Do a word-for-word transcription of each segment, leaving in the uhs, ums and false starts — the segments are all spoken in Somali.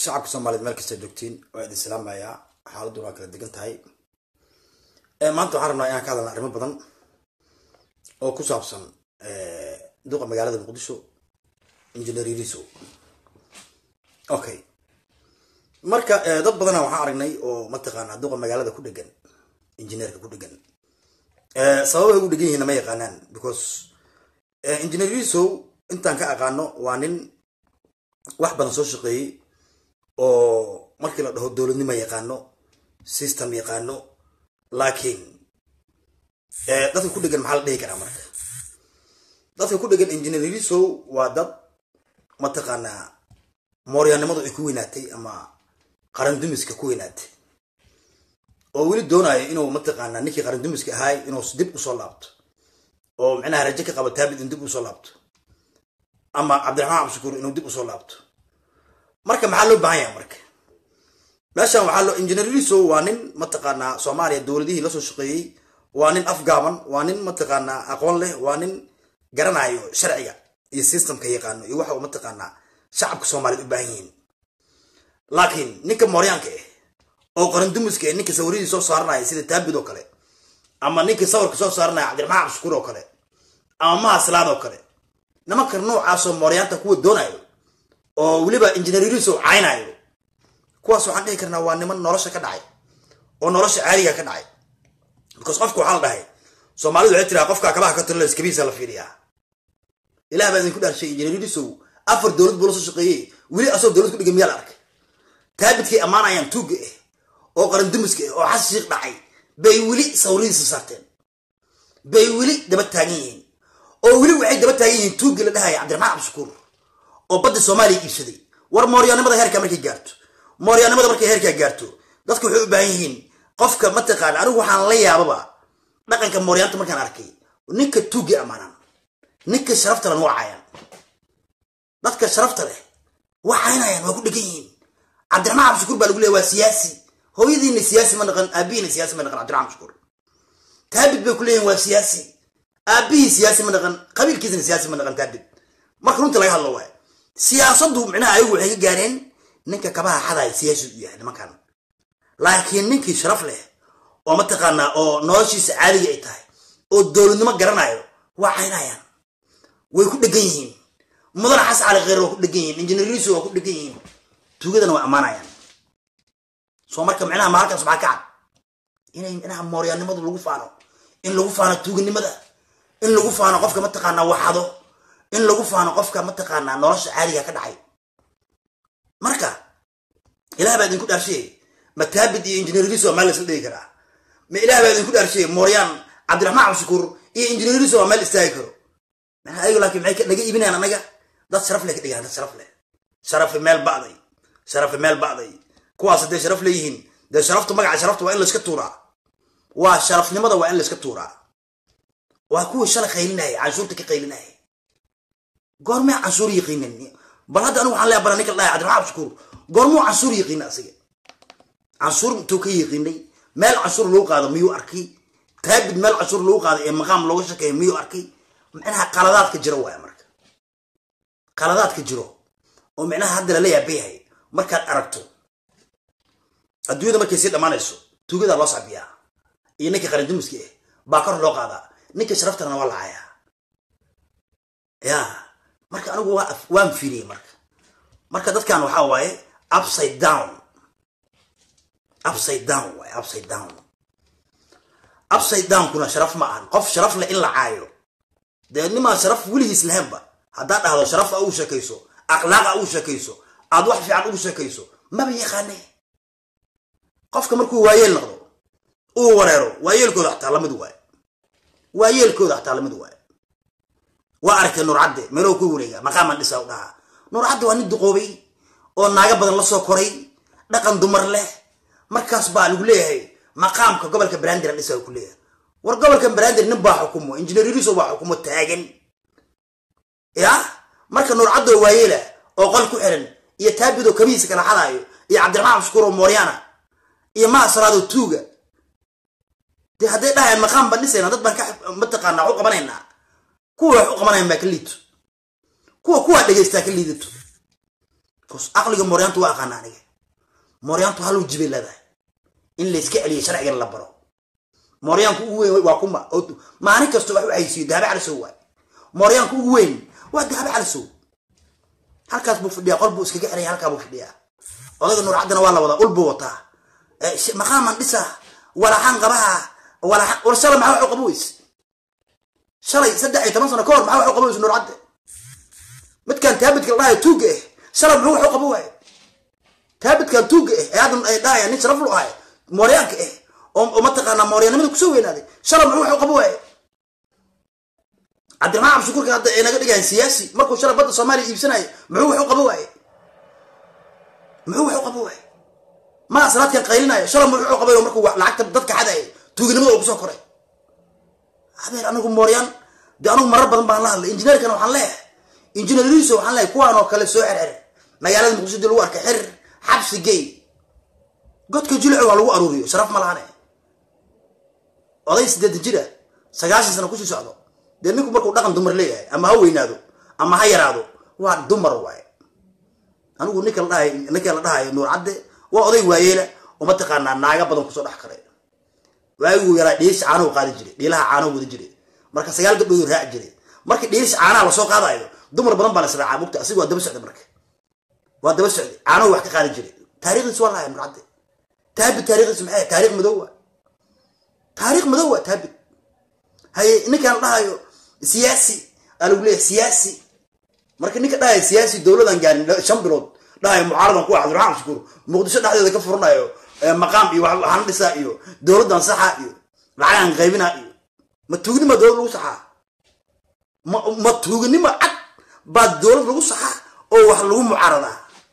shacabka Soomaaliyeed meel kasta joogtiin waa idin salaamaya xaaladdu waa kala degan tahay ee maanta waxaan rabnaa inaan ka hadalno arrimo badan oo ku saabsan ee duqa magaalada Muqdisho Engineer Iriso. Okay, marka dad badan waxaan aragnay oo mataqaanaa duqa magaalada ku dhagan engineerka ku dhagan ee sababay u dhagan yihiin ma yaqaanaan because Engineer Iriso intaan ka aqaano waa nin wax badan soo shaqeeyay oo markii la dhaho dawladnimo yaqaano system yaqaano laakiin ee dadka ku dhagan maxaa la dhihi karaa marka dadka ku dhagan Engineer Iriso waa dad mataqaanaa mooryaanimadu ay ku weynaatay ama qaran dumiska ku weynaatay oo weli doonayo inuu mataqaanaa ninkii qaran dumiska ahay inuu dib u soo laabto oo macnaha rajo ka qabo taabid in dib u soo laabto ama Cabdiraxmaan Cabshukuur inuu dib u soo laabto marka maxaa loo baahan yahay marka meeshan waxaa loo Engineer Iriso waa nin mataqaanaa Soomaaliya dawladihii la soo shaqeeyay waa nin afgaaban waa nin mataqaanaa aqoon leh waa nin garanayo sharciga iyo systemka yaqaano iyo waxa uu mataqaanaa shacabka Soomaaliyeed u baahan yihiin laakiin ninka mooryaanka ah oo qaran dumiska ah ninka sawiradiisa soo saaranaya sida taabid oo kale ama ninka sawirka soo saaranaya Cabdiraxmaan Cabshukuur oo kale ama Mahaslaad oo kale nimanka noocaas oo mooryaanta kuwa doonayo oo waliba Engineer Iriso caynayo kuwaas waxaan dhihi karnaa waa niman nolosha ka dhacay oo nolosha caadiga ka dhacay because qofku waxa la dhahay Soomaalidu waxay tiraa qofka kabaha ka tirla iskabiisa la fiiriyaa ilaahay baa idin ku dhaarshay Engineer Iriso afar dawlad buu la soo shaqeeyay wali asoo dawlad ku dhigan miyaa la arkay taabidkii amaanayaan tuuga ah oo qaran dumiska ah oo xashiiq dhacay bay wali sawiradiisa saarteen bay wali daba taagan yihiin oo wali waxay daba taagan yihiin tuuga la dhahay Cabdiraxmaan Cabshukuur oo badda Soomaaliya iibsaday war mooryaanimada heerka markay gaarto mooryaanimada markay heerka gaarto dadku waxay u baahan yihiin qofka mataqaan anigu waxaan la yaababa dhaqanka mooryaanta markaan arkay ninka tuuga amaanan ninka sharafta la wacayaan dadka sharafta leh waxaynayaan waa ku dhagan yihiin Cabdiraxmaan Cabshukuur baa lagu leeyahay waa siyaasi hooyadiina siyaasi ma dhaqan aabiina siyaasi ma dhaqan Cabdiraxmaan Cabshukuur taabid bay ku leeyahay waa siyaasi aabii siyaasi ma dhaqan qabiilkiisna siyaasi ma dhaqan taabid marka runta laga hadlo waa siyaasaddu macnaha ayagu waxay ka gaareen ninka kabaha xaday siyaasi u yahay nimankan laakiin ninkii sharaf leh oo mataqaanaa oo noloshiisa caadiga ay tahay oo dawladnimo garanayo waa caynayaan way ku dhagan yihiin mudane xas cali khayr waa ku dhagan yihiin Engineer Iriso waa ku dhagan yihiin tuugadana waa amaanayaan soo marka macnaha maalkaas maxaa ka cad inay macnaha mooryaanimadu lagu faano in lagu faano tuuganimada in lagu faano qofka mataqaanaa waxado in lagu faano qofka mataqaanaa nolosha caadiga ka dhacay marka ilaahay baa idin ku dhaarshay ma taabid iyo Engineer Iriso ma la isla dhigi karaa ma ilaahay baa idin ku dhaarshay mooryaan Cabdiraxmaan Cabshukuur iyo Engineer Iriso ma la istaagi karo ma ayagu laakiin maxay naga iibinayaan anaga dad sharaf leh ka dhigaan dad sharaf leh sharaf meel baaday sharaf meel baaday kuwaas hadday sharaf leeyihiin de sharaftu magaca sharaftu waa in la iska tuuraa waa sharafnimada waa in la iska tuuraa waa kuwa shalay qaylinaya canshuurta ka qaylinaya goorma canshuur yaqiinan bal hadda anigu waxaan leeyahay baranika Allah Cabdiraxmaan Cabshukuur goorma canshuur yaqiina asiga canshuur intuu ka yaqiinay meel canshuur loo qaado miyuu arkay taabid meel canshuur loo qaado ee maqaam looga shaqeeyo miyuu arkay macnaha qaladaadka jiro waa marka qaladaadka jiro oo macnaha hadda la leeyahay markaad aragto adduunyada markay si dhamaanayso tuugada loo sabiyaa iyo ninka qaran dumiska ah baa kor loo qaadaa ninka sharaftana waa laaya ya marka anigu waa waan fiiriyay marka marka dadkan waxa waaye upside down upside down way upside down upside down kuna sharaf ma ahan qof sharaf leh in la caayo deednima sharaf wiligiis lahaynba hadda dhahdo sharaf uu shaqeyso akhlaaq uu shaqeyso aad wax fiican uu shaqeyso ma yaqaanay qofka markuu waayeel noqdo uu wareero waayeelkooda xataa lamid waay waayeelkooda xataa lamid waay waa arkay Nuur Cadde meelo ku wareega maqaaman dhisa u dhaha Nuur Cadde waa nin duqoobay oo naaga badan la soo koray dhaqan dumar leh markaas baa lagu leeyahay maqaamka gobolka Banaadir dhisa ku leeyahay war gobolka Banaadir nin baa xukumo Engineer Iriso baa xukumo taagan ya marka Nuur Cadde waayeela oo qol ku xiran iyo taabido kabiisa kala xadaayo iyo Cabdiraxmaan Cabshukuur oo mooryaana iyo Mahaslaad tuuga de haday dhahay maqaam bandhisayna dad baan ka mataqaanaa u qabanayna kuwa wax u qabanayna ma ka liito kuwa kuwa dhageystaa ka liidato كوس أقلي موريانتو واقعنانية موريانتو هلو جبل هذا إن اللي سكع لي شرع يلا برا موريانكو وين واقوما ما أنا كستو عيسي ده على سوا موريانكو وين وده على سوا هالكاس بوفديا قلبه سكع عليه هالكا بوفديا والله إنه عدنا والله والله قلبه وطا مقام النساء ولا حن قبها ولا حن ولا سلام معه عقبويس شري صدق يتمنى سنة كور معه عقبويس إنه عد مت كان ثابت كل راي توجه سلام معه عقبوه ثابت كان توجه هذا ده يعني شرف له هاي موريانك إيه وما تقنا موريان ما تكسوين هذه شرب معه عقبوه عبد الرحمن عبد الشكور كان أنا قد جاي سياسي ما كون شرب بدر صومالي يبسناي معه عقبوه معه عقبوه ما صارت كان قايلنا شرب معه عقبوه ومركو لعكت ضدك حدا توجي نمو وكسو كره هذا أنا أقول موريان ده أنا مرة بدن بالله الإنجنير كانوا حنلاه إنجنير ليسو حنلاه كوانو كله سوء حر ما يعلم مقصود دلوقتي كحر حبس جاي قد كجلعوا على وقروريو شرف ملهانه oday sideed jira sagaashan sano ku sii socdo deenninku markuu dhaqan dumar leeyahay ama ha weynaado ama ha yaraado waa dumar waay anigu ninka la dhahay ninka la dhahay nuur cadde waa oday waayeela oo ma taqaanaa naaga badan ku soo dhax karay waagu yaraa dhiis caano qaadi jiray dhiilaha caano wada jiray marka sagaal gabdhood raac jiray markii dhiis caana la soo qaadayo dumar badan baa la sraacaa mugta asigu waa daba socday marka waa daba socday caano wax ka qaadi jiray taariikhdiisu waa lahayn nuur cadde taabi taariikhdiisu maxay taariikh madow تاريخ مدوّة تابت هاي إنك أنا رأيه سياسي قالوا ليه سياسي مركز إنك رأيه سياسي دولة دان شامبرود رأيه معارضة قوة عبد الرحمن شكور مقدسة ده هذا كفرنا يو مقام يو هندسة يو دولة دان صحة يو العالم غيبنا يو ما توجني ما دولة صحة ما ما توجني ما عد بعد دولة لو صحة أو حلو معارضة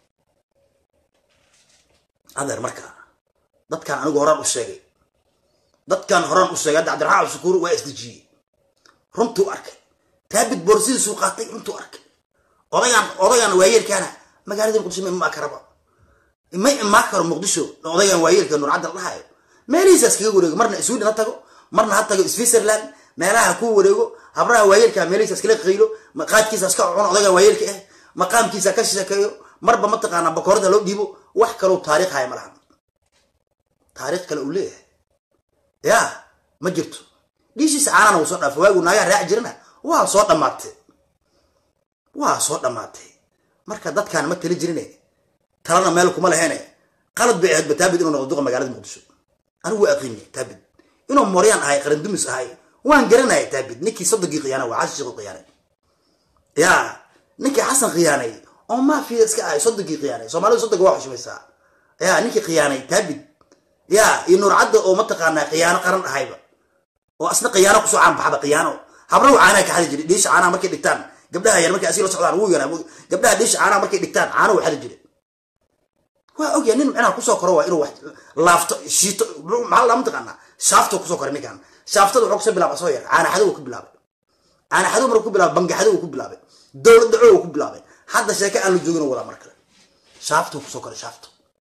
هذا المركز ده كان أنا جوران الشيء dad kan horan u sheegay Cabdi Raxmaan Shukuur waa isdijiyay runtu arkay taabid borsiin soo qaatay intuu arkay odayan odayan waayirkana magaalada Muqdisho ma karaba ma ma karo Muqdisho odayan waayirka Nuur Cadde lahaay meelihiisa iskaga wareego marna Sweden ha tago marna ha tago Switzerland meelaha ku wareego habraha waayirka meelihiisa iskala qiilo qaadkiisa iska cuno odayan waayirka ah maqaamkiisa ka shaqeeyo marba ma taqaana bakoorada loo dhiibo wax kale oo taariikh hay malahan taariikh kale u leeyahay يا ما جرتو ليش سعانا وصلنا فواجو نايا راع جرنا واه صوت ماتي واه صوت ماتي مركز ضد كان متى لجرنا ترانا مالكم مال هنا قلب بعد بتابد إنه نقدوه مجال المقدسو أنا هو أقيني تابد إنه مريان هاي قرن دمس هاي وان جرنا هاي تابد نكي صدقي قيانة وعاش قيانة يا نكي حسن قيانة أو ما في اسك صدقي قيانة سو صدق واحد شو مسا يا نكي قيانة تابد يا إنور عدى أو متقنا قيانة قرن هايبة وأصلا قيانة قصو عام بحب قيانة حبرو عانا كحد جري ليش عانا مركي دكتان قبلها يا مركي أسير صعدان هو يلا قبلها ليش عانا مركي دكتان عانا وحد جري هو أوكي نين أنا قصو كروا إيرو واحد لافت شيت مع الله متقنا شافته قصو كرني كان شافته وحكس بلا قصوير عانا حدو كبلا عانا حدو مركو بلا بنج حدو كبلا دور دعوه كبلا حتى شيء أنا جوجنا ولا مركل شافته قصو كر شافته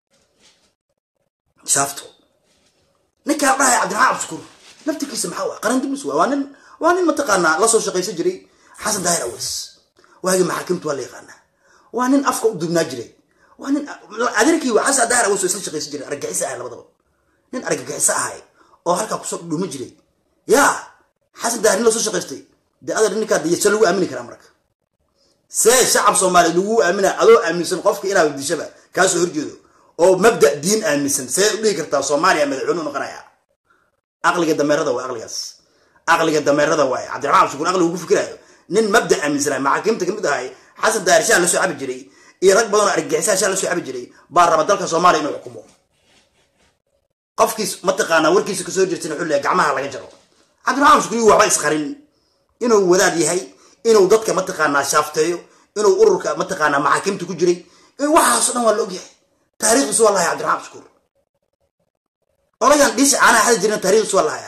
شافته نكا راي عبد الرحمن شكور نفتك اسم حوا قرن دمس وانن وانن متقنا لا سو شقي سجري حسن داير اوس واجي محاكمته ولا يقانا وانن افكو دبنا جري وانن ادركي وحسن داير اوس اسل شقي سجري ارجعيسا اي لبدبا نين ارجعيسا هاي oo halka ku soo dhumi jiray ya xasan daahir la soo shaqaystay de adar ninka de yesal uu aamini kara marka say shacab Soomaali lagu aamina adoo aaminsan qofka inaad dishaba ka soo horjeedo oo mabda diin aaminsan say u dhigi kartaa Soomaaliya madaxweynuhu noqonaya aqliga dameerada waa aqligaas aqliga dameerada waa Cabdi Raxmaan Shukuur aqligu ugu fikirayo nin mabda aaminsan maxaakiimta kamid ahay xasan daahir shan la soo cabi jiray iyo rag badan oo argagixisay shan la soo cabi jiray baa raba dalka Soomaaliya inuu xukumo qofkiis ma taqaana warkiisa ka soo jirtay xulliga gacmaha laga jaro Cabdi Raxmaan Shukuur waxba isqarin inuu wadaad yahay inuu dadka ma taqaana shaafteeyo inuu ururka ma taqaana maxaakiimta ku jiray waxaas dhan waa la ogyahay taariikhdiisu wallahi Cabdi Raxmaan Shukuur olagan dhis ana hada jirin taariikhdiisu wallahi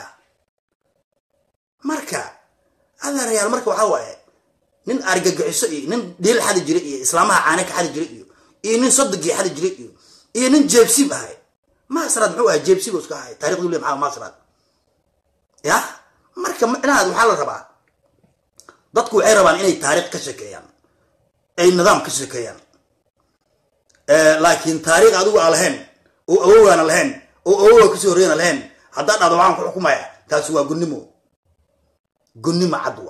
marka ada real marka waxa waaye nin argagixiso iyo nin dil hada jiray iyo islaamaha caana ka hada jiray iyo iyo nin sadaqi hada jiray iyo iyo nin jeebsi bahay ما صارت معه جيبسي بس كهاي تاريخ دولي معه ما صارت يا مركب أنا هذا محل الربع ضدكوا عربان إني تاريخ كشكيان أي نظام كشكيان laakiin taariikh adigu aan lahayn oo awowaan lahayn oo awowga ku soo horeeyna lahayn haddaan dhado waxaan ku xukumaya taasi waa gunnimo gunnimo cadwa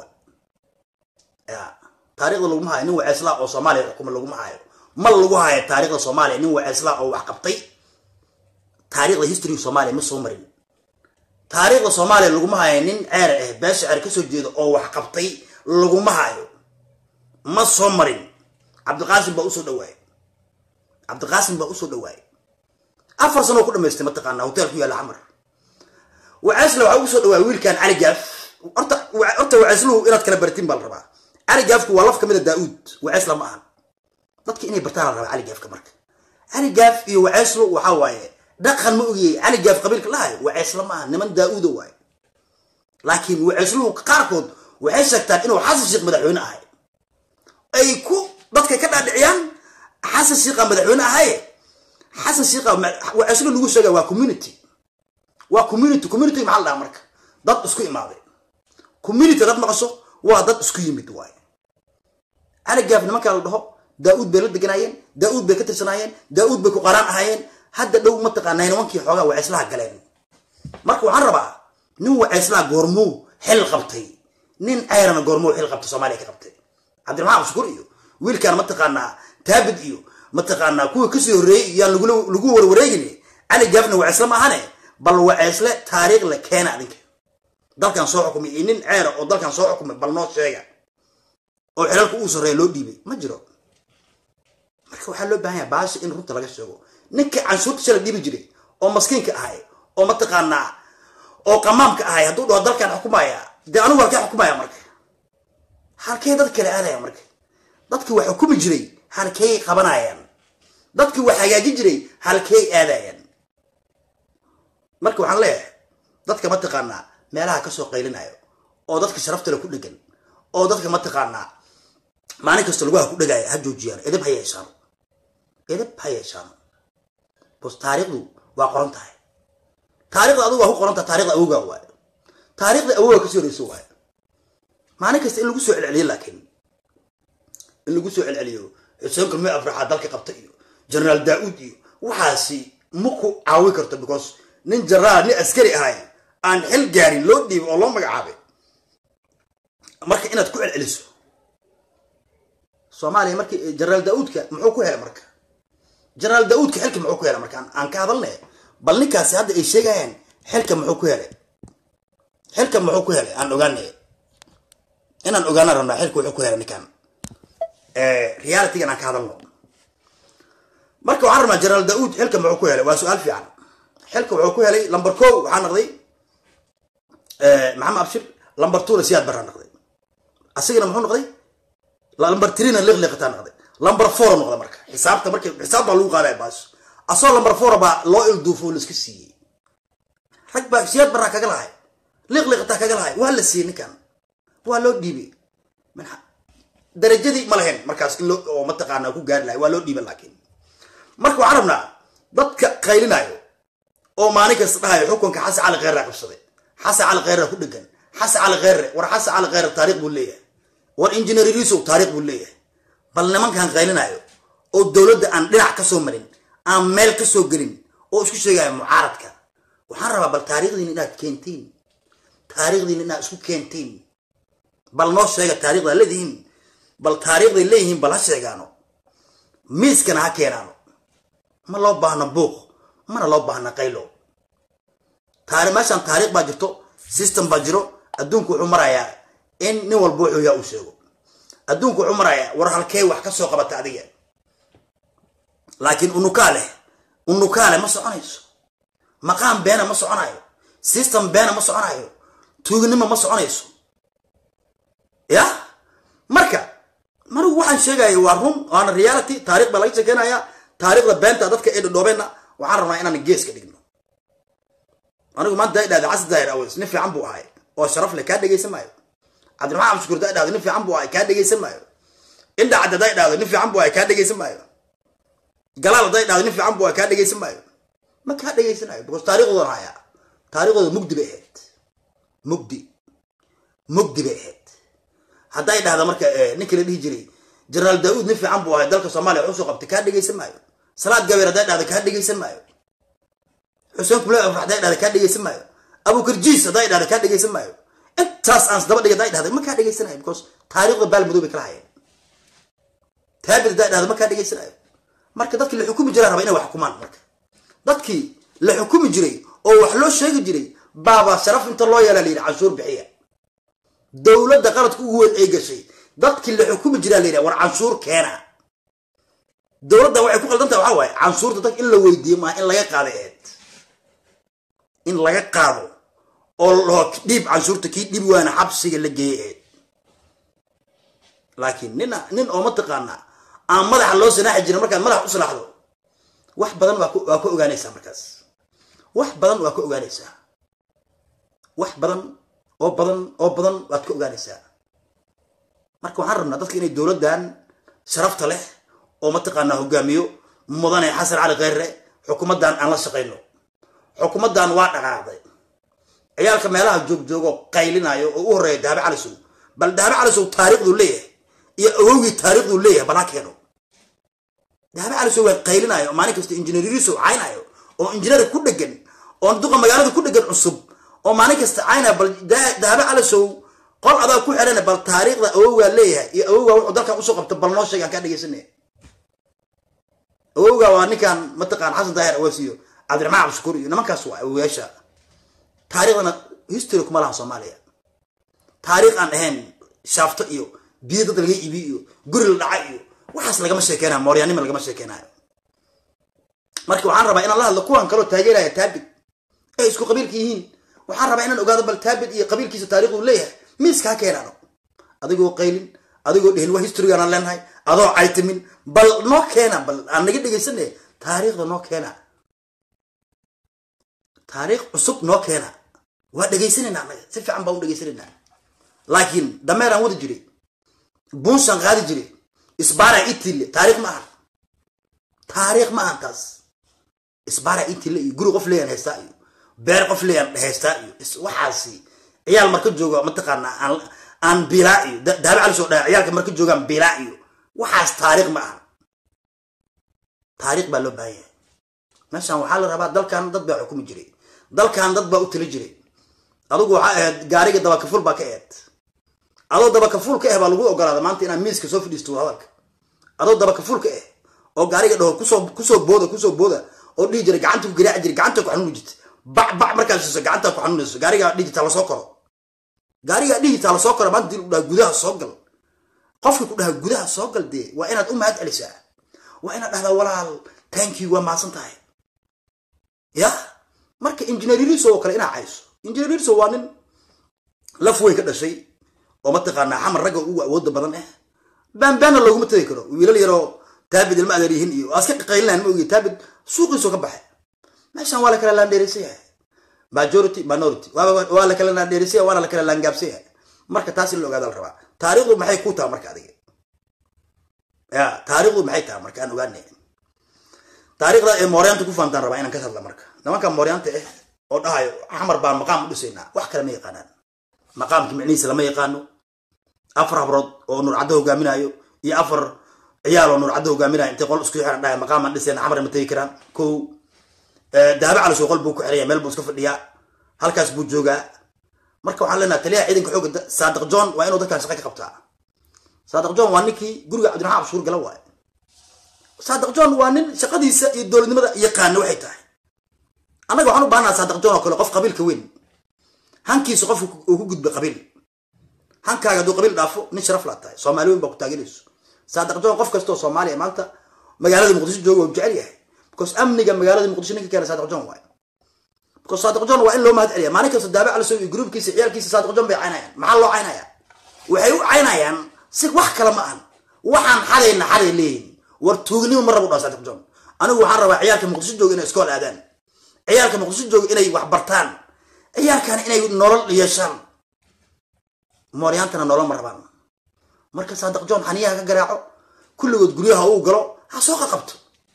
ya taariikhda lagu maayo nin wacisla oo Soomaaliya xukuma lagu maayo ma lagu hayo taariikhda Soomaaliya nin wacisla oo wax qabtay taariikhda history Soomaaliya ma soo marin taariikhda Soomaaliya lagu maayo nin ceer ah beesha ceer ka soo jeedo oo wax qabtay lagu maayo ma soo marin Cabdiqaasim baa u soo dhawaay Cabdiqaasim baa u soo dhawaay afar sano ku dhameystay mataqaana hotel ku yaala Xamar wacisla waxa uu soo dhawaay wiilkan Cali Gaaf horta horta wacisluhu inaad kala bartiin bal rabaa Cali Gaafku waa laf kamid ah Daawud wacisla ma aha dadka inay bartaan raba Cali Gaafka marka Cali Gaaf iyo wacislu waxa waaye dhaqan ma ogiyay Cali Gaaf qabiilka lahay wacisla ma aha niman Daawud waay laakiin wacisluhu qaarkood waxay sheegtaan inuu xasan sheekh madaxweyne ahay ay ku dadka ka dhaadhiciyaan xasan sheekh madaxweyne ahay xasan sheekh wacislu lagu sheegay waa community waa community community maxaa la marka dad isku imaaday community dad maqasho waa dad isku yimid waay Cali Gaaf nimanka la dhaho Daawud bay la deganaayeen Daawud bay ka tirsanaayeen Daawud bay ku qaraan ahaayeen hadda dhow ma taqaanay nimankii xoogaa wacislaha galeen marka waxaan rabaa nin wacislaha goormuu xil qabtay nin ayran goormuu xil qabtay Soomaaliya ka qabtay Cabdiraxmaan Shukur iyo wiilkan ma taqaanaa Taabid iyo ma taqaanaa kuwa ka soo horeeyay yaa lagu lagu warwareegin Cali Gaafna wacisla ma ahane bal wacisla taariikh la keena adinka dalkan soo xukumay inin ceer oo dalkan soo xukumay bal noo sheega oo xelalku uu sareey loo dhiibay ma jiro marka waxa loo baahan yahay baash in runta laga sheego ninka canshuurta shala dhiibi jiray oo maskiinka ahay oo ma taqaanaa oo qamaamka ahay hadduu dhaho dalkan xukumaya de anigu halkee xukumaya marka halkee dad kale aadaya marka dadki wax xukumi jiray halkee qabanayaan dadki wax hagaaji jiray halkee aadayaan marka waxaan leeyahay dadka ma taqaanaa meelaha ka soo qaylinayo oo dadka sharafta leh ku dhigan oo dadka ma taqaanaa maalin kasta lagu ku dhagaya ha joojiyaan edeb ha yeeshaan edeb ha yeeshaan bas taariikhdu waa qoran tahay taariikhda adigu waa ku qoran tahay taariikhda awowga waa taariikhda awowga ka soo reeyso waa maalin kasta in lagu soo celceliyo laakiin in lagu soo celceliyo Xuseen Kulmi Afraxa dalka qabtay iyo General Daawud iyo waxaasi muku caawi karto because nin jaraad ni askari ahay aan xil gaarin loo dhiib oo loo magacaabay marka inaad ku celceliso Soomaaliya markii General Daawudka muxuu ku helay marka General Daawudka xilka muxuu ku helay marka aan ka hadalnay bal ninkaasi hadda ay sheegayaan xilka muxuu ku helay xilka muxuu ku helay aan ogaanay inaan ogaana rabnaa xilka wuxuu ku helay ninkan ee reality aan ka hadalno marka waxaan rabnaa General Daawud xilka muxuu ku helay waa su'aal fiican xilka wuxuu ku helay number two waxaan noqday ee Maxamed Abshir number two Siyaad Barre noqday asigana muxuu noqday number three na liq liqtaan noqday number four noqday marka xisaabta markii xisaab baa lagu qaaday baas asoo number four ba loo ilduufo la iska siiyay rag baa Siyaad Barre kaga lahay liq liqtaa kaga lahay waa la siiyay ninkan waa loo dhiibay manha darajadii ma lahayn markaas in loo oo ma taqaana ku gaar lahay waa loo dhiibay laakiin marka waxaan rabnaa dadka qaylinayo oo maalin kasta dhahay xukunka Xasan Cali Khayre qabsaday Xasan Cali Khayre ku dhigan Xasan Cali Khayre war Xasan Cali Khayre taariikh buu leeyahay war engineer Riso taariikh buu leeyahay bal nimankan qaylinayo oo dawladda aan dhinac ka soo marin aan meel ka soo galin oo isku sheegay mucaaradka waxaan rabaa bal taariikhdiina inaad keentiin taariikhdiina inaad isku keentiin bal noo sheega taariikhda leedihiin bal taariikhda leeyihiin bal ha sheegaano miiskana ha keenaano ma loo baahna buuq mana loo baahna qaylo taariikh meeshan taariikh baa jirto system baa jiro adduunku wuxuu marayaa in nin walba wuxuu yaa u sheego adduunku wuxuu marayaa war halkee wax ka soo qabata adiga laakiin unukaale unukaale ma soconayso maqaan beena ma soconayo system beena ma soconayo tuugnimo ma soconayso ya marka marugu waxaan sheegayo waa run waana reality taariikh baa laga sheekeynaya taariikhda beenta dadka ay dhoobeena waxaan rabnaa inaan gees ka dhigno anigu maanta ay dhaada Xasan Daahir Aweys nin fiican buu ahay oo sharaf leh ka dhageysan maayo Cabdiraxmaan Shukur daa dhaada nin fiican buu ahay ka dhageysan maayo inda cadda daa dhaada nin fiican buu ahay ka dhageysan maayo galaal daa dhaada nin fiican buu ahay ka dhageysan maayo ma ka dhageysanayo because taariikhdooda haya taariikhdooda mugdi bay ahayd mugdi mugdi bay ahayd hadday dhahda marka ninka la dhihi jiray General Daawud nin fiican buu ahay dalka Soomaaliya wuxuu soo qabtay ka dhageysan maayo salaad gabeer haday dhahdo ka dhigaysan maayo xuseen kule haday dhahdo ka dhigaysan maayo abu karjiis haday dhahdo ka dhigaysan maayo intaas aan daba dhigay haday dhahdo ma ka dhigaysanayo because taariikhda baalmudug bay kala hayeen taabid haday dhahdo ma ka dhigaysanayo marka dadkii la xukumi jiray raba inay wax xukumaan marka dadkii la xukumi jiray oo wax loo sheegi jiray baaba sharaf inta loo yeelay leeyahay cashuur bixiya dawladda qaladku ugu weyn ay gashay dadkii la xukumi jiray leeyahay war cashuur keena dawladda waxay ku qaldantahay waxa waay cashuurta dad in la weydiiyo ma in laga qaado eed in laga qaado oo loo dib cashuurta ki dib waana xabsiga la geeyay laakiin nina nin oo ma taqaana aan madaxa loo sanaaxi jiray markaan madax u salaaxdo wax badan waa ku waa ku ogaanaysaa markaas wax badan waa ku ogaanaysaa wax badan oo badan oo badan waad ku ogaanaysaa marka waxaan rabnaa dadka inay dawladdan sharafta leh oo ma taqaana hogaamiyo mudane xasan cali khayre xukuumadan aan la shaqeyno xukuumadan waa dhaqaaqday ciyaalka meelaha joog joogo qaylinayo oo u horeeyay Daabe Cali Sow bal Daabe Cali Sow taariikhdu leeyahay iyo awowgii taariikhdu leeyahay balaakeeno Daabe Cali Sow waa qaylinayo maalin kasta injineeriyiisu caynayo oo injineer ku dhagan oo duqa magaalada ku dhagan cusub oo maalin kasta cayna bal Daabe Cali Sow qol adaa ku xirana bal taariikhda awowga leeyahay iyo awowga wuxuu dalka u soo qabtay bal noo sheegan ka dhageysanay awowga waa ninkan ma taqaan Xasan Daahir Awaasiyo Cabdiraxmaan Cabdishakuur iyo nimankaas waa awowaasha taariikhna history kuma laha Soomaaliya taariikh aan ahayn shaafto iyo biyada laga iibi iyo guri la dhacay iyo waxaas laga ma sheekeynaa mooryaanimo laga ma sheekeynaayo markii waxaan rabaa inaan la hadlo kuwan kale taageeraya taabid ay isku qabiilka yihiin waxaan rabaa inaan ogaado bal taabid iyo qabiilkiisa taariikhdu leeyahay miiska keenano adigoo qaylin adigoo dhihin waa history aan leenahay adoo aytimin bal noo keena bal aan naga dhageysanay taariikhda noo keena taariikh cusub noo keena waa dhageysanayna si fiican baan u dhageysanayna laakiin dameeraan wada jiray buusan qaadi jiray isbaara itil taariikh ma aha taariikh ma aha taas isbaara itil iyo guri qof leeyahay heestaa iyo beer qof leeyahay heestaa iyo waxaasi ciyaal marka joogo ma taqaana aan aan bilaa iyo Daabe Cali Sow ciyaalka marka joogaan bilaa iyo waxaas taariikh ma aha taariikh baa loo baahan yahay meeshan waxaa la rabaa dalkan dad baa xukumi jiray dalkan dad baa u tali jiray adigu waxa aad gaariga daba ka ful baa ka eed adoo daba ka ful ka ah baa lagu ogolaada maanta inaan miiska soo fadhiisto hadalka adoo daba ka ful ka ah oo gaariga dhaho ku soo ku soo booda ku soo booda oo dhigi jiray gacanta ku garaac jiray gacanta ku xanuun jirtay bac bac markaas soo gacanta ku xanuunayso gaariga digital soo koro gaariga digital soo koro maanta dil gudaha soo gal qofka ku dhaha gudaha soo gal de waa inaad u mahad celisaa waa inaad dhahdaa walaal thank you waa maasan tahay ya marka injineeriyiisu oo kale ina cayso injineeriyiisu waa nin laf way ka dhashay oo ma taqaana xamar rag ugu awood badan ah baan baan lagu matay karo wiilal yaro taabid ilma adeerihin iyo aska qaylinaan ma ogi taabid suuqiisu ka baxay meeshan waa la kala laandeerisay majority minority waa la kala laandeerisay waa la kala laangaabsay marka taas in la ogaado la rabaa taariikhdu maxay ku tahay marka adiga ya taariikhdu maxay tahay marka aan ogaanay taariikhda ee mooryaanta ku faantaan rabaa inaan ka hadla marka nimanka mooryaanta ah oo dhahayo xamar baan maqaam u dhisaynaa wax kale ma yaqaanaan maqaamka micnihiisa lama yaqaano afar habrood oo Nuur Caddo hogaaminayo iyo afar ciyaal oo Nuur Caddo hogaaminayo intay qol isku xiran dhahay maqaam aan dhisayna xamar ma tagi karaan ko Daabe Cali Sow qol buu ku xiraya meel buu iska fadhiyaa halkaas buu joogaa marka waxaan leenahay taliyaha ciidanka xoogga Saadiq John waa inuu dadkan shaqo ka qabtaa Saadiq John waa ninkii guriga Cabdiraxmaan Cabdishakuur gala waay Saadiq John waa nin shaqadiisa iyo dowladnimada yaqaan waxay tahay anaga waxaan u baahnaa Saadiq John oo kale qof qabiilka weyn hankiisa qof uu ku gudbay qabiil hankaaga duu qabiil dhaafo nin sharaf la tahay Soomaaliyeed baa ku taageerayso Saadiq John qof kasto Soomaaliya maanta magaalada Muqdisho joogo oo jecel yahay because amniga magaalada Muqdisho ninka keenay Saadiq John waay because Saadiq John waa in loo mahad celiyo maalin kasta Daabe Cali Sow iyo groupkiisa ciyaalkiisa Saadiq John bay caynayaan maxaa loo caynayaa waxay u caynayaan si wax kala ma ahan waxaan xalayna xalay leeyahay war tuugnimo mar rabo Saadiq John anigu waxaan rabaa ciyaalka Muqdisho joogo inay iskool aadaan ciyaalka Muqdisho joogo inay wax bartaan ciyaalkan inay nolol yeeshaan mooryaantana nolol ma rabaan marka Saadiq John xaniyaha ka garaaco kulligood guryaha uu galo ha soo qabto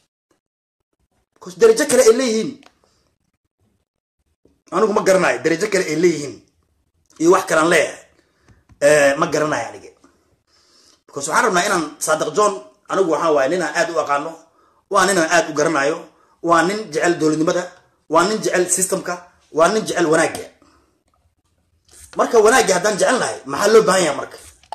kus darajo kale ay leeyihiin anigu ma garanayo darajo kale ay leeyihiin iyo wax kale aan leeyahay ee ma garanayo aniga kus waxaan rabnaa inaan Saadiq John anigu waxaan waay ninaan aad u aqaano waa nin aad u garanayo waa nin jecel dowladnimada waa nin jecel systemka waa nin jecel wanaagga marka wanaagga haddaan jecel nahay maxaa loo baahan yahay marka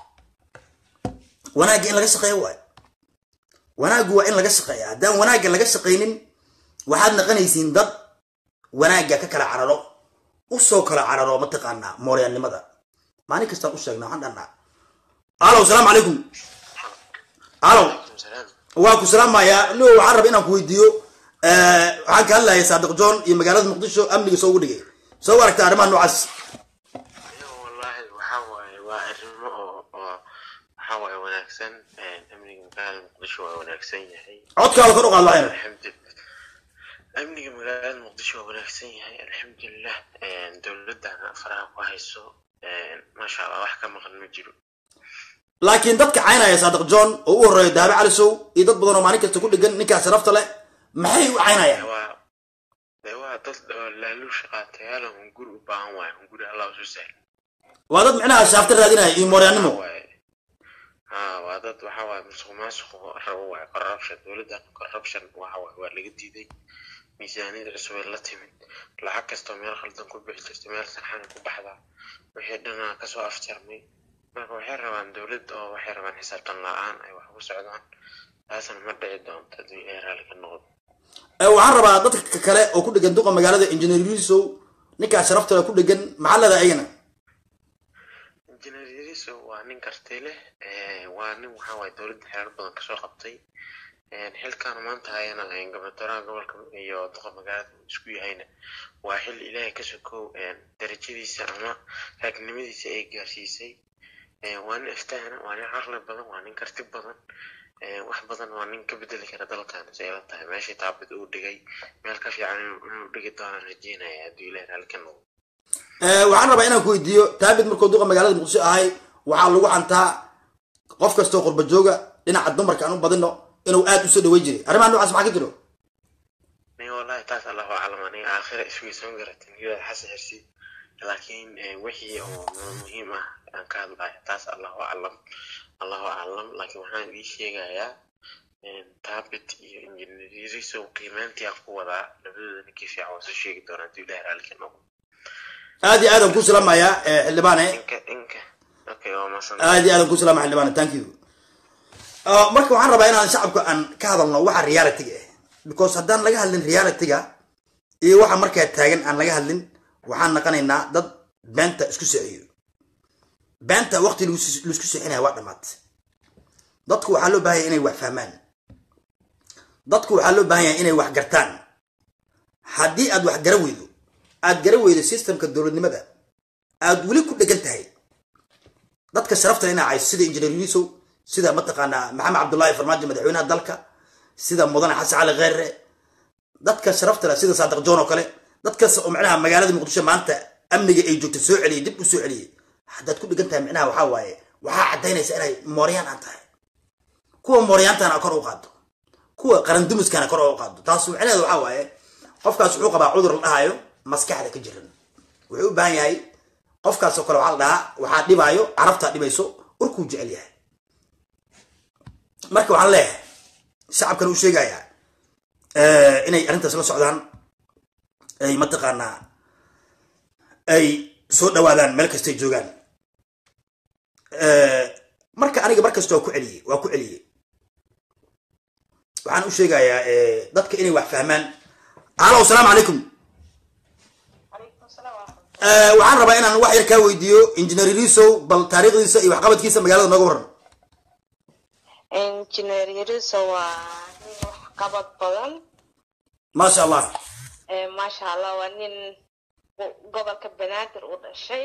wanaagga in laga shaqeeyo waay wanaaggu waa in laga shaqeeya haddaan wanaagga laga shaqaynin waxaad naqanaysiin dad wanaagga ka kala cararo u soo kala cararo mataqaanaa mooryaannimada maalin kastaan u sheegnaa waxaan dhannaa alo asalaamu calaykum alo waa ku salaamayaa no waxaan raba inaan ku weydiiyo waxaan ka hadlaya saadiq john iyo magaalada muqdisho amniga soo ugu dhigay soo aragta arrimaha noocaas wallahi waxa waaye waa arrimo oo waxa waaye wanaagsan amniga magaalada muqdisho waa wanaagsan yahay codkaada kor u qaad lahayn alxamdulillah amniga magaalada muqdisho waa wanaagsan yahay alxamdulillah dowladana faraha ku hayso maasha allah wax ka maqan ma jiro laakiin dadka caynaya saadiq john oo u horeeyo daabe cali sow iyo dad badan oo maalin kasta ku dhigan ninkaas sharafta leh maxay u caynayaan waa dad laalu shaqaatayaal oo guri u baahan waay guri allah soo sahel waa dad micnaha shaafta raadinaya iyo mooryaannimo ha waa dad waxa waay musuqmaasuq rabo waay corruption dowladda corruption waxa waay waa laga diiday miisaaniyada cusub ee la timid lacag kastoo meel khaldan ku bixi jirtay meel saxan ku baxdaa wixii dhanaa kasoo afjarmay marka waxay rabaan dowladda oo waxay rabaan xisaabtan la-aan ay wax ku socdaan taasna ma dhici doonto haddii ay raalli ka noqdo waxaan rabaa dadka kale oo ku dhegan duqa magaalada engineer Yurisow ninkaas sharafta ku dhegan maxaa leedahay ayagana engineer Yurisow waa nin karti leh waa nin waxa waay dowladda xeerar badan kasoo qabtay xilkan maanta hayana gobernatoraha gobolka iyo duqa magaalada isku yahayna waa xil ilaahay ka sokow darajadiisa ama raagnimadiisa ay gaarsiisay waa nin iftaana waa nin caqli badan waa nin karti badan wax badan waa nin ka bedeli kara dalkan say la tahay meeshii taabid uu dhigay meel ka fiican inuu dhigi doono rajeynaya haddii ilaahay raalli ka noqdo waxaan rabaa inaan ku weydiiyo taabid markuu duqa magaalada muqdisho ahay waxaa lagu xantaa qof kastoo qurba jooga dhinaca dumarka aan u badino inuu aad u soo dhaweyn jiray arrimaha noocaas maxaa ka jiro ni wallahi taas allahu aclam aniga aakhira isweysan garatin iyada xasa xirsi laakiin wixii oo muhiim ah aan ka hadlayo taas allahu aclam allahu aclam laakiin waxaan ii sheegayaa taabit iyo engineer Yurisow qiimaantii aan ku wadaa labadooda ninkii fiican waa soo sheegi doonaa haddii ilaahay raalli ka noqdo aad iyo aad aan ku salaamayaa xildhibaane inka inka okay waa masan aad iyo aad aan ku salaamaya xildhibaane thank you marka waxaan rabaa inaan shacabka aan ka hadalno waxa reality ah because haddaan laga hadlin reality-ga iyo waxa markaa taagan aan laga hadlin waxaan naqanaynaa dad beenta isku siciyo beenta waqti lagu isku sixinaya waa dhamaad dadku waxaa loo baahan yahay inay wax fahmaan dadku waxaa loo baahan yahay inay wax gartaan haddii aad wax gara weydo aad gara weydo systemka dowladnimada aad weli ku dhegan tahay dadka sharafta inaa cayso sida engineer Yurisow sida mataqaanaa maxamed cabdullaahi farmaajo madaxweynaha dalka sida mudane xasan cali kheyre dadka sharafta leh sida saadiq john oo kale dadkaas oo macnaha magaalada muqdisho maanta amniga ay joogto soo celiyay dib u soo celiyay haddaad ku dhigan tahay macnaha waxaa waaye waxaa caddaynaysa inay mooryaan aan tahay kuwa mooryaantana kor u qaado kuwa qarandumiskana kor u qaado taas macnaheedu waxaa waaye qofkaas wuxuu qabaa cudur la dhahayo maskaxda ka jiran wuxuu u baahan yahay qofkaas oo kale waxaa la dhahaa waxaa dhibaayo carabtaa dhibayso urkuu jecel yahay marka waxaan leeyahay shacabkan u sheegayaa inay arrintaas la socdaan ay mataqaanaa ay soo dhawaadaan meel kastay joogaan marka aniga mar kasta waa ku celiyey waa ku celiyey waxaan u sheegayaa dadka inay wax fahmaan alo asalaamu calaykum waxaan rabaa inaan wax yar kaa weydiiyo engineer Yurisow bal taariikhdiisa iyo waxqabadkiisa magaalada nooga waran engineer Yurisow waa nin wax qabad badan maasha allah maasha allah waa nin gobolka banaadir u dhashay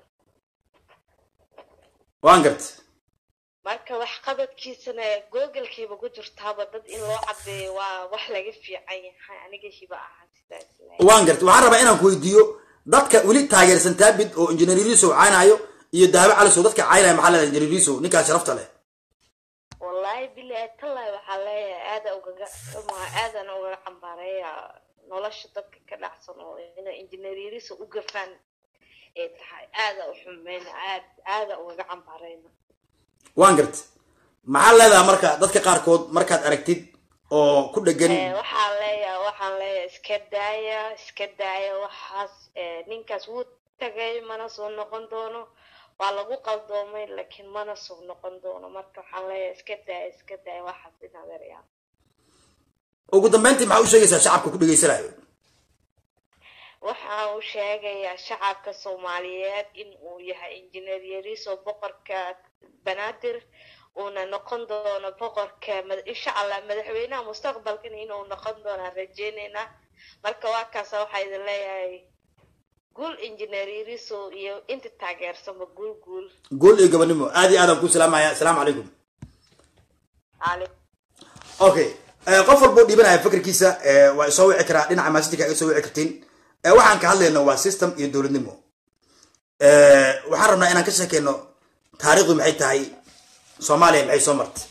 waan gartay marka wax qabadkiisana google-kiiba ku jirtaaba dad in loo cadeeyo waa wax laga fiican yahay aniga hiba ahaan sidaas waan gartay waxaan rabaa inaan ku weydiiyo dadka weli taageersan taabid oo engineer Yurisow caynaayo iyo daabe cali sow dadka caynaya maxaa leedahay engineer Yurisow ninkaas sharafta leh wallahi billahi tallahi waxaa leeyahay aada ugaga aadana ugaga cambaareeya nolosha dadka ka dhacsan oo ina engineer Yurisow u gafaan ee tahay aada u xumeyn aad aada ugaga cambaareeyna waan gartay maxaa leedahay marka dadka qaarkood markaad aragtid oo ku dhagan waxaan leeyahay waxaan leeyahay iska daaya iska daaya waxaas ninkaas wuu tagay mana soo noqon doono waa lagu qaldoomay laakiin mana soo noqon doono marka waxaan leeyahay iska daaya iska daaya waxaas in adeeryaa ugu dambeyntii maxaa u sheegaysaa shacabka ku dhageysanayo waxaan u sheegayaa shacabka Soomaaliyeed in uu yahay injineer Yariso boqorka Banaadir una noqon doono boqorka insha Allah madaxweynaha mustaqbalka inuu noqon doono rajeynayna marka waa kaas waxa idin leeyahay gul injineer Yariso iyo inta taageersan gul gul gul iyo gabanimo aad iyo aad ku salaamaya assalaamu calaykum calaykum okay qof walba dhibanaya fikirkiisa waa soo wici karaa dhinaca maashinka ay soo wici kartiin waxaan ka hadlaynaa waa system iyo dawladnimo waxaan rabnaa inaan ka sheekeyno taariikhdu maxay tahay Soomaaliya maxay soo martay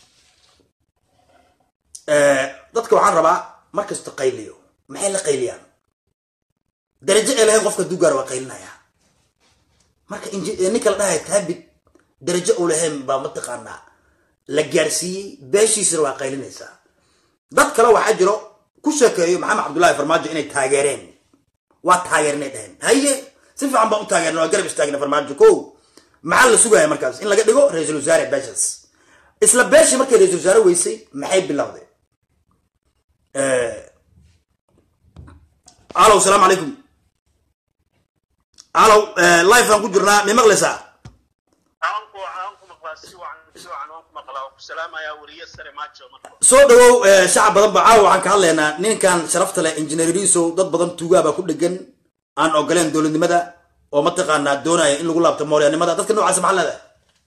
dadka waxaan rabaa markasta qayliyo maxay la qayliyaan darajo ee lahayn qofka duugaar waa qaylinaya marka ninka la dhahay taabid darajo uu lahayn baa mataqaanaa la gaarsiiyey beeshiisana waa qaylinaysaa dad kale waxaa jiro ku sheekeeyo maxamed cabdullaahi farmaajo inay taageereen waa taageernay dhahan haye si fiican baan u taageernay waa garab istaagna farmaajo kow maxaa la sugaya markaas in laga dhigo ra'iisul wasaare beeshas isla beeshi markay ra'iisul wasaare weysay maxay bilowday alo salaamu calaykum alo live aan ku jirnaa mi maqlaysaa soo dhawow shacab badan ba caawa waxaan ka hadlaynaa ninkan sharafta leh injineer Yariso dad badan tuugaaba ku dhagan aan ogoleen dawladnimada oo mataqaanaa doonaya in lagu laabto mooryaanimada dadka noocaas maxaa leedahay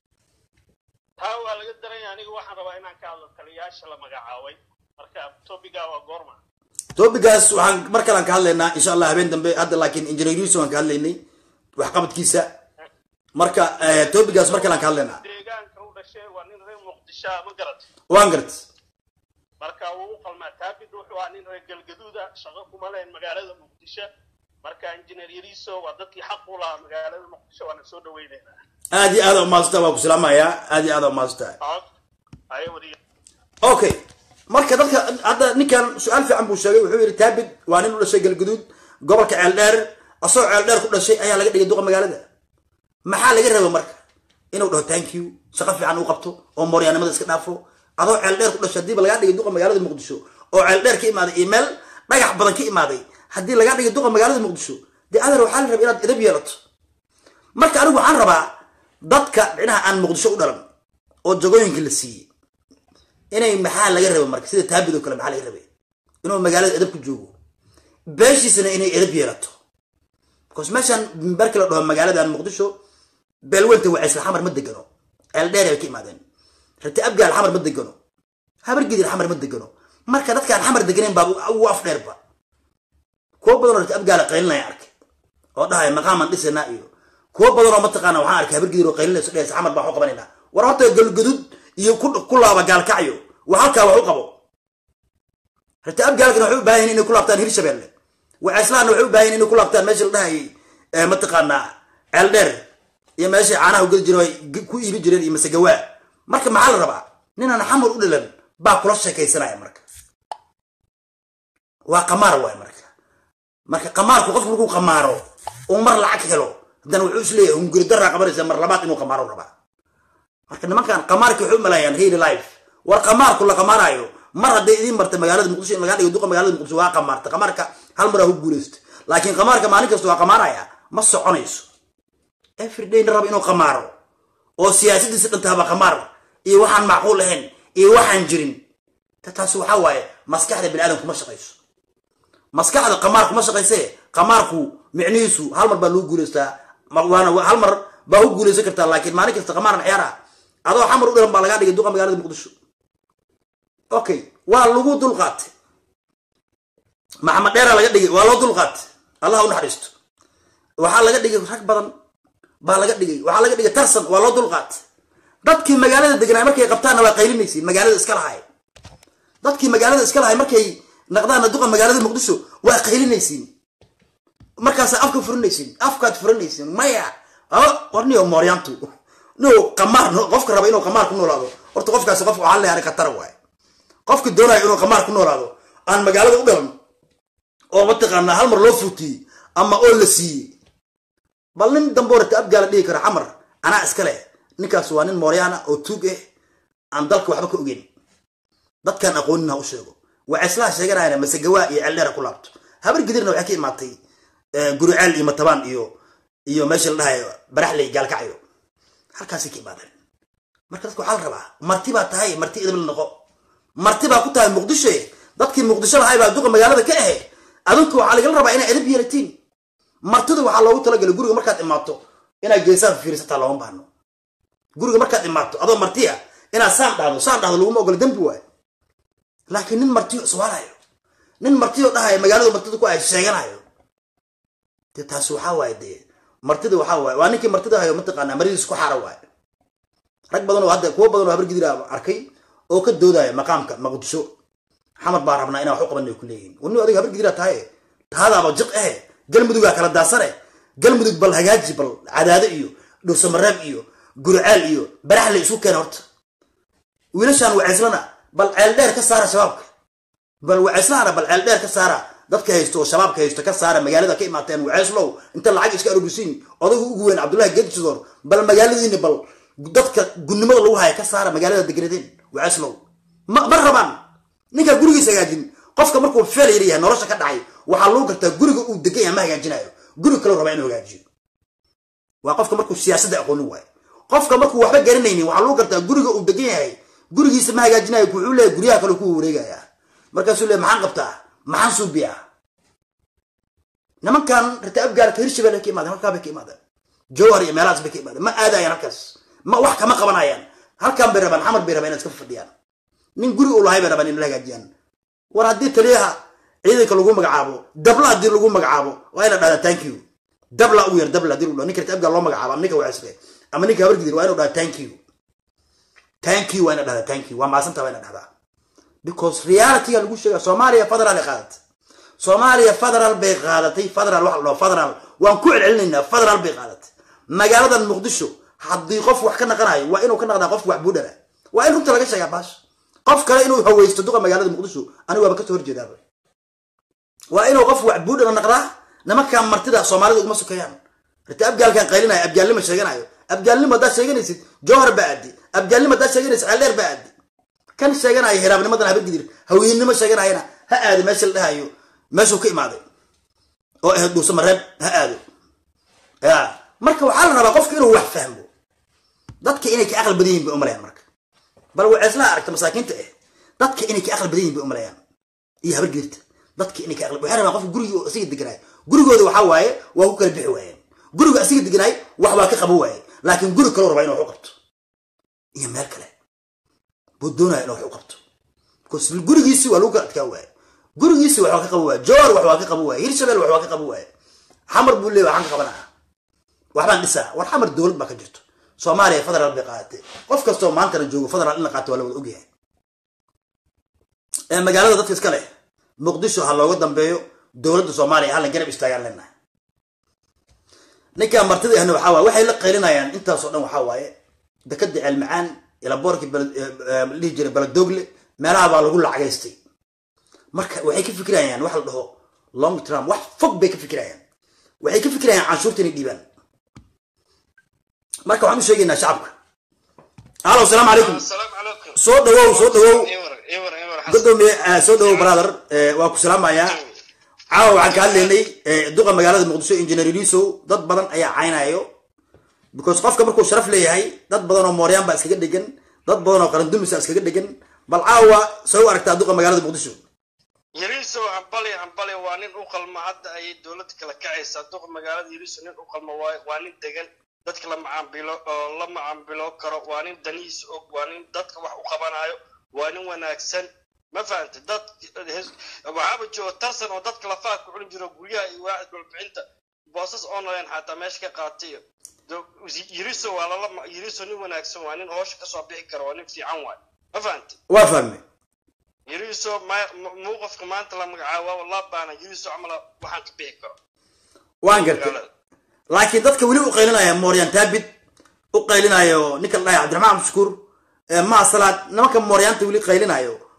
haa waa laga daran yahay anigu waxaan rabaa inaan ka hadlo taliyayaasha la magacaabay marka topiga waa goorma topigaas waxaan mar kale aan ka hadlaynaa insha Allah habeen dambe hadda laakiin injineer Yariso aan ka hadlaynay wax qabadkiisa marka topigaas mar kale aan ka hadlaynaa deegaanka u dhashay waa nin reer Muqdisho ma garat waan garat marka uu u qalmaa taabid wuxuu ahaa nin reer galgaduuda shaqo kuma leen magaalada Muqdisho marka injineer Yariso waa dadkii xaq u lahaa magaalada Muqdisho waana soo dhaweynaynaa aad iyo aad u maastaa waa ku salaamayaa aad iyo aad u maastaa ayo wadi okay marka dadka hadda ninkan su'aal fiican buu sheegay wuxuu yiri taabid waa nin u dhashay galgaduud gobolka ceeldheer asoo ceeldheer ku dhashay ayaa laga dhigay duqa magaalada maxaa laga rabaa marka inuu dhaho thank you shaqo fiican uu qabto oo mooryaanimada iska dhaafo adoo ceeldheer ku dhashay dib laga dhigay duqa magaalada Muqdisho oo ceeldheer ka imaaday email dhagax badan ka imaaday haddii laga dhigay duqa magaalada Muqdisho dee adar waxaa la rabaa inaad edab yeelato marka anigu waxaan rabaa dadka dhinaca aan Muqdisho u dhalan oo jagooyinka la siiyey inay maxaa laga rabaa marka sida taabid oo kale maxaa laga rabaa inuu magaalada edab ku joogo beeshiisana inay edab yeelato because meeshan barkala dhaho magaalada Muqdisho beelwanta waa isla xamar ma degano ceeldheer ay ka imaadeen rati abgaal xamar ma degano habar gidir xamar ma degano marka dadka aan xamar deganeen baa uu af dheerba kuwa badan rati abgaal qaylinaya arkay oo dhahay maqaaman dhisana iyo kuwa badan oo mataqaana waxaan arkay habar gidir oo qaylinayso dheer xamar baa xoo qabanayna war horta galgadud iyo ku laaba gaal kacyo waa halka wax u qabo rati abgaalkana wuxuu baahan inay ku laabtaan Hirshabeelle waa islaana wuxuu baahan inay ku laabtaan meesha la dhahay mataqaana ceeldheer iyo meesha caanaha u geli jiray ku iibi jireen iyo masagawa marka maxaa la rabaa ninaan xamar u dhalan baa kula sheekaysanaya marka waa qamaar waay marka marka qamaarku qofku markuu qamaaro oo mar lacag helo haddana wuxuu isleeyahay hunguri darra qabanaysa mar labaad inuu qamaaro rabaa marka nimankan qamaarka wuxuu malayaan real life war qamaarku la qamaarayo mar hadday idiin martay magaalada Muqdisho in laga dhigo duqa magaalada Muqdisho waa qamaarta qamaarka hal mar ah u guulaysto laakiin qamaarka maalin kasta waa qamaaraya ma soconayso every day rab inuu qamaaro oo siyaasadiisa dhantaaba qamaar iyo waxaan macquul ahayn iyo waxaan jirin taas waxa waaye maskaxda bini'aadamku ma shaqayso maskaxda qamaarku ma shaqaysee qamaarku micnihiisu hal mar baa loo guulaystaa waana hal mar baa u guulaysan kartaa laakiin maalin kasta qamaaran ciyaara adoo xamar u dhalan baa laga dhigay duqa magaalada Muqdisho okay waa lagu dulqaatay maxamed dheera laga dhigay waa loo dulqaatay Allah u naxariisto waxa laga dhigay rag badan baa laga dhigay waxa laga dhigay tarsan waa loo dulqaatay dadkii magaalada deganaa markay qabtaan waa qaylinaysiin magaalada iska lahaay dadkii magaalada iska lahaay markay naqdaan duqa magaalada Muqdisho waa qaylinaysiin markaas afka furinaysiin afkaad furinaysiin maya ah warniyo mooryaantu no qamaar qofka raba inuu qamaar ku noolaado horta qofkaas qof waxa la yahay qatar waay qofka doonaya inuu qamaar ku noolaado aan magaalada u dhalan oo mataqaanaa hal mar loo fuutiyey ama oo la siiyey bal nin damboorata abgaala dhihi kara xamar anaa iska leh ninkaas waa nin mooryaana oo tuug ah aan dalka waxba ka ogeyn dadkan aqoonina u sheego wacislaha sheeganayana masagawaa iyo ceeldheera ku laabto habar gidirna waxay ka imaatay guriceel iyo matabaan iyo iyo meesha la dhahayo baraxley gaalkacyo halkaasay ka imaadeen marka dadka waxaa la rabaa marti baa tahay marti idil noqo marti baa ku tahay muqdisho dadkii muqdisho lahay baa duqa magaalada ka ahe adinku waxaa lagala rabaa inay edab yeelatiin martida waxaa loogu talagalay guriga markaad imaato inaad geesaha fiirsataa looma baahno guriga markaad imaato adoo martiya inaad saan dhahdo saan dhahdo laguma ogolo dembi waayo laakiin nin martiyo iswaalayo nin martiyo dhahayo magaalada martida ku ay sheeganayo dee taasi waxaa waaye dee martida waxaa waaye waa ninkii martida hayo mataqaanaa maridiis ku xaara waaye rag badan oo hadda kuwo badan oo habar gidir arkay oo ka doodaya maqaamka muqdisho xamar baa rabnaa inaa wax u qabanay ku leeyihiin wani adiga habar gidir tahay taadaaba jiq eh galmudugaa kala daasane galmudug bal hagaaji bal cadaado iyo dhuusamareeb iyo gurcaal iyo baraxle isu keena horta wiilashaan wacislana bal ceel dheer ka saara shabaabka bal wacislana bal ceel dheer ka saara dadka haysto oo shabaabka haysto ka saara magaalada ka imaateen wacislow inta lacag iska aruurisiin odagu ugu weyn cabdullaahi geedjidoor bal magaaladiina bal dadka gunnimada lagu haya ka saara magaalada degradeen wacislow ma ma rabaan ninka gurigiisa hagaajin qofka markuu feel yahay nolosha ka dhacay waxaa lagu gartaa guriga uu degan yahay ma hagaajinayo guriga kale raba inuu hagaajiyo waa qofka markuu siyaasadda aqoon u waayo qofka markuu waxba garanaynin waxaa lagu gartaa guriga uu degan yahay gurigiisa ma hagaajinayo wuxuu leeyahay guryaha kale ku wareegaya markaasuu leeyahay maxaan qabtaa maxaan suubiyaa nimankan rita abgaarka hirshabelle ka imaadeen halkaa bay ka imaadeen jowhar iyo meelahaas bay ka imaadeen ma aadayaan halkaas ma wax kama qabanayaan halkan bay rabaan xamar bay rabaan inaad iska fadhiyaan nin guri u lahay bay rabaan in la hagaajiyaan war haddii taliyaha ciidanka lagu magacaabo dabla haddii lagu magacaabo waa ina dhahdaa thank you dabla ugu yar dabla haddii ninka rita abgaar loo magacaabo ama ninka wacisle ama ninka habar gidir waa inu dhahdaa thank you thank you waa ina dhahdaa thank you waa maasanta waa ina dhahdaa because realityga lagu sheega Soomaaliya federal ay qaadatay Soomaaliya federal bay qaadatay federal wax loo federal waan ku celcelinaynaa federal bay qaadatay magaalada Muqdisho haddii qof wax ka naqanayo waa inuu ka naqdaa qof wax buudhana waa in runta laga sheegaa baash qof kale inuu hawaysto duqa magaalada Muqdisho anigu waaba ka soo horjeedaa waa inuu qof wax buudhana naqdaa nimanka martida Soomaalida uma sukayaan rita abgaalkan qaylinaya abgaalnimo sheeganayo abgaalnimo da sheeganaysid Jowhar baadi abgaalnimo da sheeganaysid Caleer baadi kan sheeganayo hiraabnimadan habar gidir haweennimo sheeganayna ha aado meesha la dhahayo meeshuu ka imaaday oo ah dhuusamareeb ha aado ya marka waxaa la rabaa qofka inuu wax fahmo dadka inay ka aqal badan yihiin bay u maleeyaan marka bal wacisla aragta masaakiinta ah dadka inay ka aqal badan yihiin bay u maleeyaan iyo habar gidirta dadka inay ka aqal waxay rabaan qofka guriga asiga deganay gurigooda waxa waaye waa ku kala bixi waayeen guriga asiga deganay wax waa ka qabo waaye laakiin guri kale rabaa inuu wax u qabto iyo meel kale budona inuu wax u qabto because gurigiisi waa lagu ka adkaa waaye gurigiisi wax waa ka qabo waaye Jowhar wax waa ka qabo waaye Hirshabelle wax waa ka qabo waaye xamar buu leeyahay waxaan ka qabanaa waxbaan dhisaa war xamar dawlad baa ka jirto Soomaaliya federal bay qaadatay qof kastoo maanta joogo federal in la qaato waa la wada ogyahay ee magaalada dadka iska leh Muqdisho ha looga dambeeyo dawladda Soomaaliya hal garab istaagaan lena ninka martida ahna waxa waa waxay la qeylinayaan intaas oo dhan waxa waaye dekada cilmicaan ila boorki li jira baladogle meelaha baa lagu lacageystay marka waxay ka fikirayaan wax la dhaho long term wax fog bay ka fikirayaan waxay ka fikirayaan canshuurta inay dhiibaan marka waxaan u sheegaynaa shacabka halo assalaamu calaykum soo dhawow soo dhawow gudoomiye soo dhawow brother waa ku salaamayaa caawa waxaan ka hadlaynay duqa magaalada Muqdisho engineer Iliso dad badan ayaa caynayo because qofka markuu sharaf leeyahay dad badan oo mooryaan baa iskaga dhigan dad badan oo qaran dumis iskaga dhigan bal caawa soo aragtaa duqa magaalada Muqdisho Iliso ambali ambali waa nin u qalma hadda ay dawladda kala kacaysa duqa magaalada Iliso nin u qalma waa nin degan dadka la macaamilo oo la macaamilo karo waa nin daniis oo waa nin dadka wax u qabanayo waa nin wanaagsan ma fahamtay dad waxaaba jooga tarsan oo dadka la faaq ku culin jiro guryaha iyo waaxid walbixinta boosas online hatta meesha ka qaatay Iliso waa la Iliso nin wanaagsan waa nin hoosh ka soo bixi karo waa nin fiican waay ma fahamtay waa fahmay Iliso muuqafka maanta la magacaabo wallahi baana Iliso amala waxaan ka bixi karo waan gartay laakiin dadka wali u qeylinaya Mooryan Taabid u qeylinayo ninka la Cabdiraxmaan Shukuur ee ma salaad nimanka Mooryaanta wali qeylinayo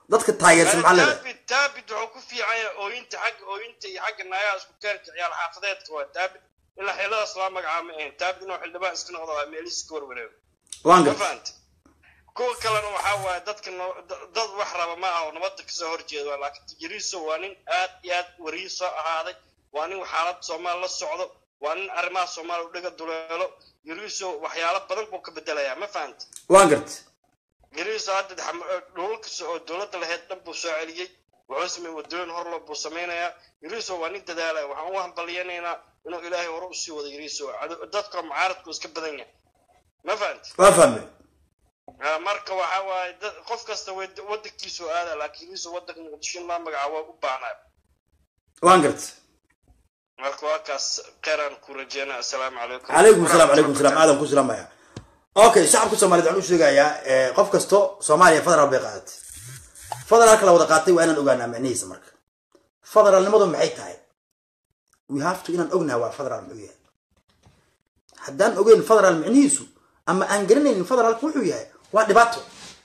dadka taageersan maxaa leedahay taabid taabid wuxuu ku fiican yahay ooyinta xagga ooyinta iyo xagga naayaha isku keenka ciyaal xaafadeedka waa taabid ilaa xeeladaas laa magacaama ahayn taabid inuu xildhibaan iska noqdo waa meelihiis ka warwareego waan ma gartay fahanta kuwa kalena waxaa waaye dadka dad wax raba ma aha oo nabadda kasoo horjeeda laakiin tajiriiso waa nin aad iyo aad wariyi soo ahaaday waa nin xaalada soomaali la socdo waa nin arrimaha soomaali u dhiga duleelo yariiso waxyaalo badan buu ka bedelayaa ma fahanta waan gartay yariiso hadda dhulalkasta oo dowladda lahayd dhan buu soo celiyey wuxuu sameeyey wadooyin horlo buu sameynayaa yariiso waa nin dadaalaya waxaan u hambaliyanaynaa inuu ilaahay hore usii wado yariiso dadka mucaaradku iska badan yahay ma fahanta waa fahmay marka waxa waaye qof kasta wadankiisu aada laakiin isu wadanka muqdisho ma magacaabo u baahnaa waan gartay marka waa kaas qeeraan ku rajeynaa assalaamu calaykum calaykum asalaam calaykum salaam aadan ku salaamaya okay shacabka Soomaaliyeed waxaan u sheegayaa qof kasto Soomaaliya federal bay qaadatay federaalka la wada qaatay waa inaan ogaanaa macnihiisa marka federaalnimadu maxay tahay we have to inaan ognaa waa federal muxuu yahay haddaan ogeyn federal macnihiisu ama aan garanaynin federaalku wuxuu yahay waa dhibaato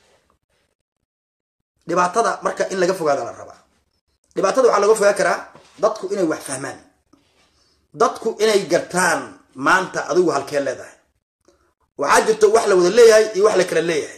dhibaatada marka in laga fogaado la rabaa dhibaatada waxaa laga fogaa karaa dadku inay wax fahmaan dadku inay gartaan maanta adigu halkee leedahay waxaa jirto wax la wada leeyahay iyo wax la kala leeyahay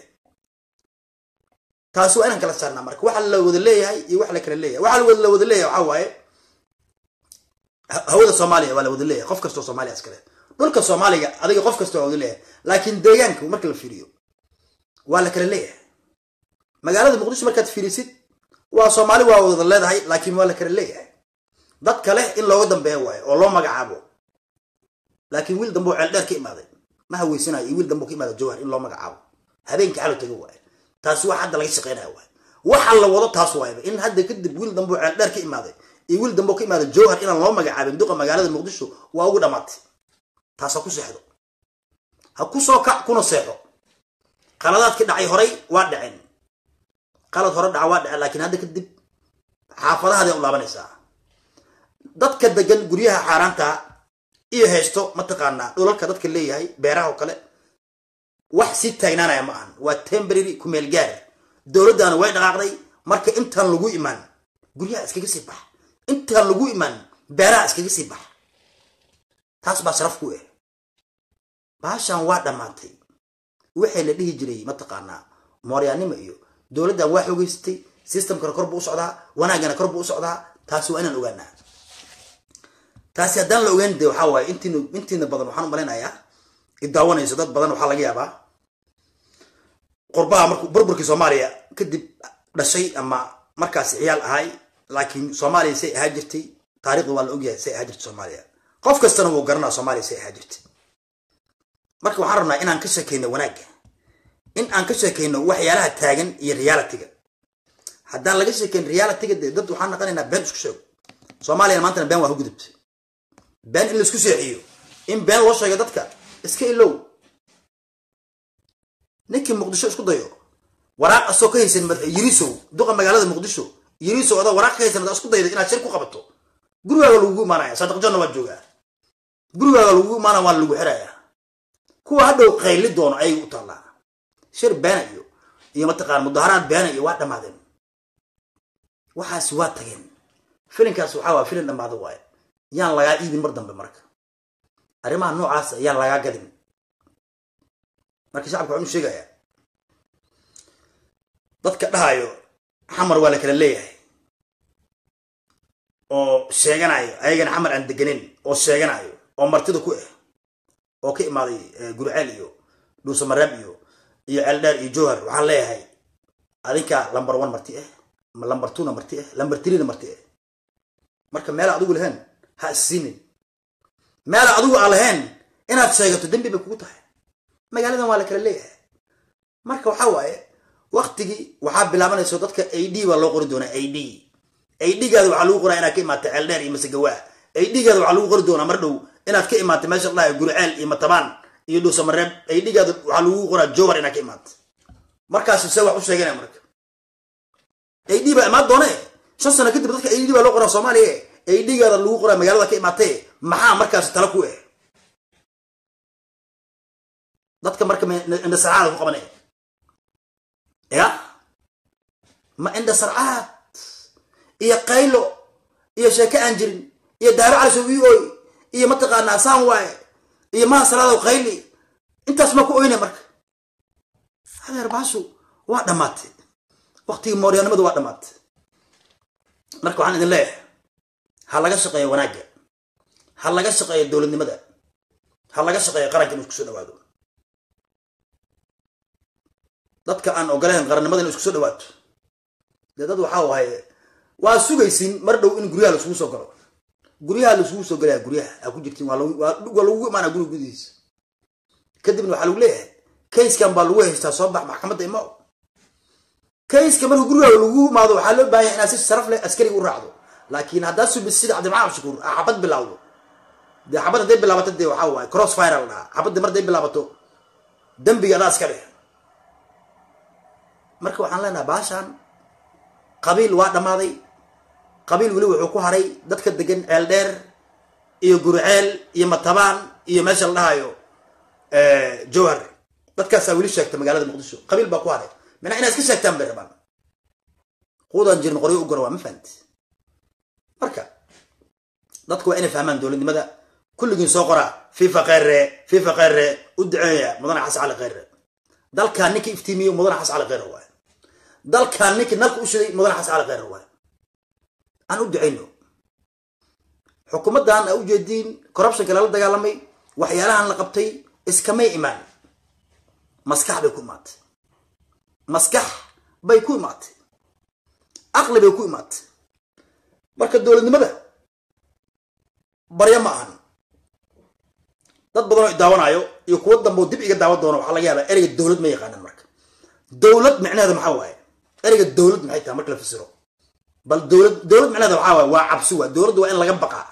taasi waa inaan kala saarnaa marka waxa la wada leeyahay iyo wax la kala leeyahay waxa la wada leeyahay waxaa waaye hawada Soomaaliya waa la wada leeyahay qof kasta oo Soomaaliya iska leh dhulka Soomaaliga adiga qof kasta oo wada leeyahay laakiin deegaanka marka la fiiriyo waa la kala leeyahay magaalada Muqdisho markaad fiirisid waa Soomaali waa wada leedahay laakiin waa la kala leeyahay dad kale in looga dambeeyo waayo oo loo magacaabo laakiin wiil dambe oo ceel dheer ka imaaday ma haweysanayo wiil dambe oo ka imaaday Jowhar in loo magacaabo habeenkii xalo tago waayo taasi waa hadda laga shaqeynayo waayo waxa la wado taas waayo in hadda kadib wiil dambe oo ceel dheer ka imaaday iyo wiil dambe oo ka imaaday Jowhar in loo magacaabo duqa magaalada Muqdisho waa ugu dhamaatay taas ku seexdo ha ku soo kac kuna seexdo qaladaadka dhacay horay waa dhaceen qalad hore dhaca waa dhacay laakiin hadda kadib xaafadaha u laabanaysaa dadka degan guryaha xaaraanta iyo heesto ma taqaanaa dhulalka dadka leeyahay beeraha oo kale wax si taagnaanaya ma ahan waa temporary ku meel gaar dowladana way dhaqaaqday marka intaan lagu imaan guryaha iskaga sii bax intaan lagu imaan beeraha iskaga sii bax taas baa sharaf ku ah baashan waa dhamaatay wixii la dhihi jiray ma taqaanaa mooryaanimo iyo dowladda waa xogeystay systemka kor buu u socdaa wanaagana kor buu u socdaa taasi waa inaan ogaanaa taasi haddaan la ogaan de waxaa waaye intiina intiina badan waxaan u malaynayaa idaawanayso dad badan waxaa laga yaabaa qurbaha markuu burburkii Soomaaliya kadib dhashay ama markaas ciyaal ahay laakiin Soomaaliya say ahaa jirtay taariikhda waa la ogyahay say ahaa jirtay Soomaaliya qof kastana wuu garanaa Soomaaliya say ahaa jirtay marka waxaan rabnaa inaan ka sheekeyno wanaagga in aan ka sheekeyno waxyaalaha taagan iyo reality-ga haddaan laga sheekeyn reality-ga dad waxaan naqanaynaa been isku sheego Soomaaliya maanta been waa gudubtay been in la isku sheexiyo in been loo sheego dadka iska ilow ninkii Muqdisho isku dayo waraaq asoo ka haysan yiriiso duqa magaalada Muqdisho yiriiso ada waraaq ka haysan isku daydo inaad shir ku qabato gurigaaga lagu imaanaya sadaq janna waa joogaa gurigaaga lagu imaanaya waa lagu xirayaa kuwa hadhow qayli doono ay u talaa shir been iyo iyo mataqaan mudaharaad been iyo waa dhamaadeen waxaas waa tageen filinkaas waxa waa filin dhamaado waay yaan laga iibin mar dambe marka arrimaha noocaas yaan laga gadin marka shacabku wuxuu sheegayaa dadka dhahayo xamar waa la kala leeyahay oo sheeganayo ayagana xamar aan deganin oo sheeganayo oo martida ku ah oo ka imaaday Gurceel iyo Dhuusamareeb iyo iyo Ceeldheer iyo Jowhar waxaan leeyahay adinka number one marti ah ma number two marti ah number three marti ah marka meel adigu lahayn ha isinin meel adigu aan lahayn inaad sheegato dambi bay kugu tahay magaaladan waa la kala leeyahay marka waxa waaye waqtigi waxa bilaabanayso dadka A D waa loo qori doonaa A D A D gaadu waxa lagu qoraa inaad ka imaato Ceeldheer iyo Masagawa A D gaadu waxa lagu qori doonaa mar dhow inaad ka imaato meesha Allah Gurceel iyo Matabaan iyo Dhuusamareeb A D gaadu waxa lagu qoraa Jowhar inaad ka imaato markaas se wax u sheeganaa marka A D ba imaad doonee shan sano kadib dadka A D baa loo qoraa Soomaaliya A D gaadu lagu qoraa magaalada ka imaatay maxaa markaas tala ku ah dadka marka inda saacada ku qabanay ya ma inda sarcaad iyo qaylo iyo sheeke aan jirin iyo daaro cali soowiyoy iyo mataqaanaa saan waaye iyo maha salaado qayli intaas ma ku oyne marka adeer baashu waa dhammaatay waqtigii mooryaanimadu waa dhammaatay marka waxaan idin leeyahay ha laga shaqeeyo wanaagga ha laga shaqeeyo dowladnimada ha laga shaqeeyo qaranka inuu isku soo dhawaado dadka aan ogoleen qarannimada inuu isku soo dhawaato dee dad waxaa waaye waa sugaysin mar dhow in guryaha laisugu soo galo guryaha laisugu soo galaya guryaha aa ku jirtiin waa lagugu imaanaa guriga gudihiisa kadibna waxaa lagu leeyahay kayskan baa lagu haystaa soo bax maxkamadda imaw kayska marka guriga lagu imaado waxaa loo baahan yahay inaad si sharaf leh askariga u raacdo laakiin haddaad subis sida cabdimacaan abshakuur aa xabad bilaawdo dee xabad hadday bilaabato dee waxaa waaye cross fire la dhahaa xabadda mar hadday bilaabato dembiga adaa iska dheh marka waxaan leenahay baashaan qabiil waa dhammaaday qabiil weli wuxuu ku haray dadka degan ceel dheer iyo gurceel iyo matabaan iyo meesha la dhahayo jowhar dadkaasaa weli sheegta magaalada muqdisho qabiil baa ku haray mina inaad iska sheegtaan bay rabaan quudaan jirin qoryo u gora waa ma fahanti marka dadku waa inay fahmaan dowladnimada kulligiin soo qoraa fifa kheyre fifa kheyre u duceeya mudane xasan cali kheyre dalkaan ninka iftiimiyo mudane xasan cali kheyre waaye dalkaan ninka nalka u shiday mudane xasan cali kheyre waaye aan u duceyno xukuumaddan aa ujeediin corruptionka lala dagaalamay waxyaalahan la qabtay iskamay imaan maskax bay ku imaatay maskax bay ku imaatay aqli bay ku imaatay marka dowladnimada barya ma ahan dad badan oo idaawanaayo iyo kuwo dambe oo dib iga daawan doono waxaa laga yaabaa ereyga dowlad ma yaqaanaan marka dowlad micnaheeda maxaa waaye ereyga dowlad maxay tahay marka la fasiro bal dowlad dowlad micnaheeda waxaa waaye waa cabsi waa dowladda waa in laga baqaa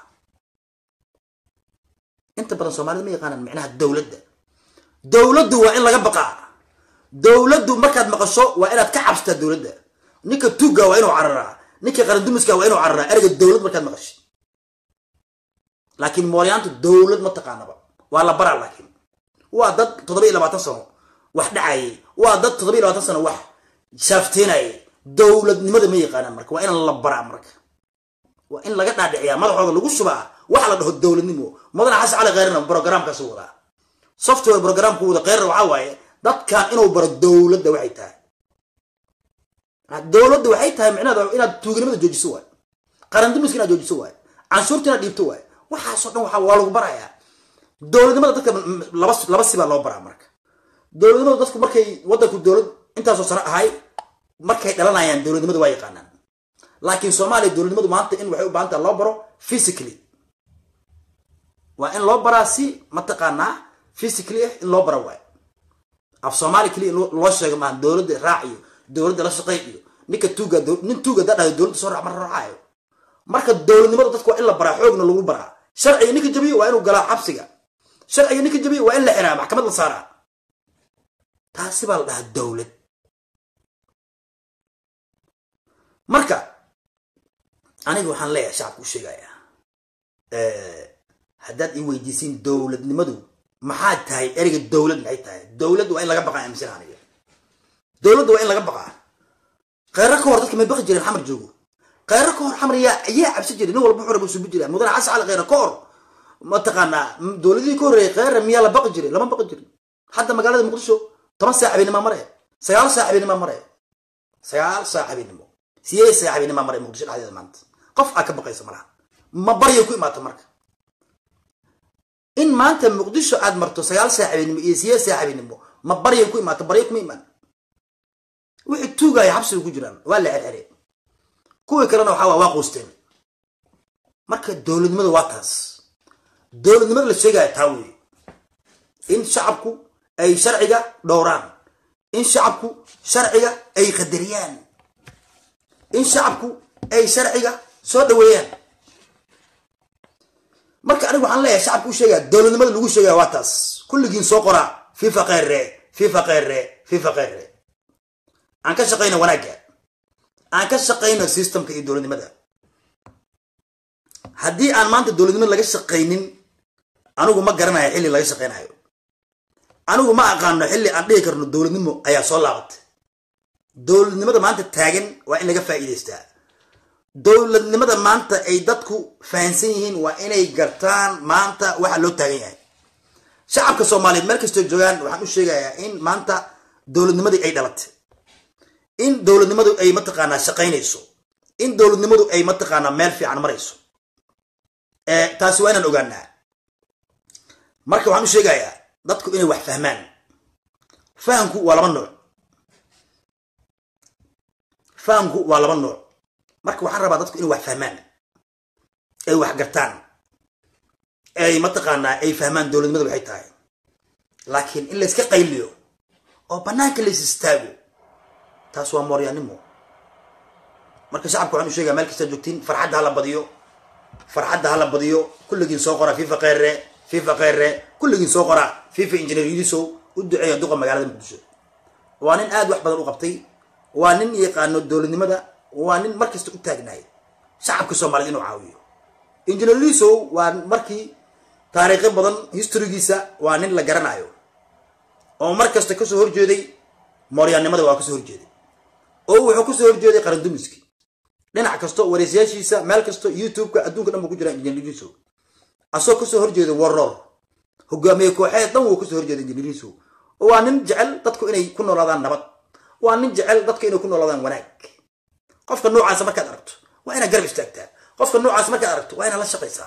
inta badan soomaalida ma yaqaanaan micnaha dowladda dowladdu waa in laga baqaa dowladdu markaad maqasho waa inaad ka cabsataa dowladda ninka tuugga waa inuu cararaa ninka qarandumiska waa inuu cararaa ereyga dowlad markaad maqasho laakiin mooryaanta dowlad ma taqaanaba waa la baraa laakiin waa dad toddoba iyo labaatan sano wax dhacayay waa dad toddoba iyo labaatan sano wax shaafteynayay dowladnimada ma yaqaanaan marka waa in la baraa marka waa in laga dhaadhiciyaa madaxooda lagu shubaa waxa la dhaho dowladnimo mudane xasan cali kheyrena programkaasu wadaa software programku wada kheyr waxaa waaye dadkan inuu baro dowladda waxay tahay dowladda waxay tahay micnaheeda inaad tuuganimada joojiso waaye qarandumiska inaad joojiso waaye canshuurta inaad dhiibto waaye waxaasoo dhan waa waa lagu barayaa dowladnimada dadka laba laba si baa loo baraa marka dowladnimada dadku markay waddanku dowlad intaasoo sano ahay markay dhalanayaan dowladnimada waa yaqaanaan laakiin soomaaliya dowladnimadu maanta in waxay u baahan tahay loo baro physically waa in loo baraa si mataqaanaa physically ah in loo bara waayo af soomaali keliya loo sheego maaha dowladda raac iyo dowladda la shaqey iyo ninka tuuga nin tuuga dadhayo dowladda soo raac mar raacaayo marka dowladnimada dadku waa in la baraa xoogna lagu baraa sharciga ninka jabiyo waa inuu galaa xabsiga sharciga ninka jabiyo waa in la xiraa maxkamad la saaraa taasi baa la dhahaa dowlad marka aniga waxaan leeyahay shacabka u sheegayaa haddaad i weydiisiin dowladnimadu maxaa tahay ereyga dowlad maxay tahay dowlad waa in laga baqaa aaminsan aniga dowladda waa in laga baqaa kheyra ka hor dadka may baqi jireen xamar joogo kheyra ka hor xamar yaa ayaa cabsi jiray nin walba wuxuu raba subi jiraa mudane xasan cali kheyra ka hor mataqaanaa dowladihii ka horreeyay kheyra miyaa la baqi jiray lama baqi jirin hadda magaalada muqdisho toban saac habeennimaa mare sagaal saac habeennimaa mare sagaal saac habeennimo sideed saac habeennimaa mare muqdisho dhexdeeda maanta qof aa ka baqaysa malaha ma barya ku imaata marka in maanta muqdisho aad marto sagaal saac habeenimo iyo sideed saac habeenimo ma barya ku imaata barya kuma imaan wixii tuugaya xabsiga ku jiraan waa la xirxireen kuwii kalena waxaa waa waa quusteen marka dowladnimada waa taas dowladnimada la sheegaya taa weeye in shacabku ay sharciga dhowraan in shacabku sharciga ay qadariyaan in shacabku ay sharciga soo dhaweeyaan marka anigu waxaan leeyahay shacabku u sheegaya dowladnimada lagu sheegaya waa taas kulligiin soo qoraa fifa kheyre fifa kheyre fifa kheyre aan ka shaqayno wanaagga aan ka shaqayno systemka iyo dowladnimada haddii aan maanta dowladnimada laga shaqaynin anigu ma garanayo xilli laga shaqaynayo anigu ma aqaano xilli aan dhihi karno dowladnimo ayaa soo laabatay dowladnimada maanta taagan waa in laga faa'iidaystaa dowladnimada maanta ay dadku fahansan yihiin waa inay gartaan maanta waxa loo taagan yahay shacabka Soomaaliyeed meel kastoo joogaan waxaan u sheegayaa in maanta dowladnimadii ay dhalatay in dowladnimadu ay mataqaanaa shaqaynayso in dowladnimadu ay mataqaanaa meel fiican marayso ee taasi waa inaan ogaanaa marka waxaan u sheegayaa dadku inay wax fahmaan fahamku waa laba nooc fahamku waa laba nooc marka waxaan rabaa dadku inay wax fahmaan ay wax gartaan ay mataqaanaa ay fahmaan dowladnimadu waxay tahay laakiin in la iska qayliyo oo banaanka la istaago taas waa mooryaanimo marka shacabku waxaan u sheegaa meel kasta joogtiin farxadda hala badiyo farxadda hala badiyo kulligiin soo qora fifa qeyre fifa qeyre kulligiin soo qora fifa engineer Yiriso u duceeyo duqa magaalada Muqdisho waa nin aad wax badan u qabtay waa nin yaqaano dowladnimada waa nin markasta u taagnaay shacabka Soomaaliyeed inuu caawiyo engineer Yiriso waa markii taariikh badan historygiisa waa nin la garanayo oo markasta ka soo horjeeday mooryaannimada waa ka soo horjeeday oo wuxuu ku soo horjeeday qaran dumiski dhinac kasto wareysyaashiisa meel kasto YouTube-ka adduunka dhan ku jira engineer Yiriso asoo ka soo horjeeday warroor hogaamiye kooxeed dhan wuu ka soo horjeeday engineer Yiriso waa nin jecel dadku inay ku noolaadaan nabad waa nin jecel dadku inay ku noolaadaan wanaag qofka noocaas markaad aragto waa inaad garab istaagtaa qofka noocaas markaad aragto waa inaad la shaqaysaa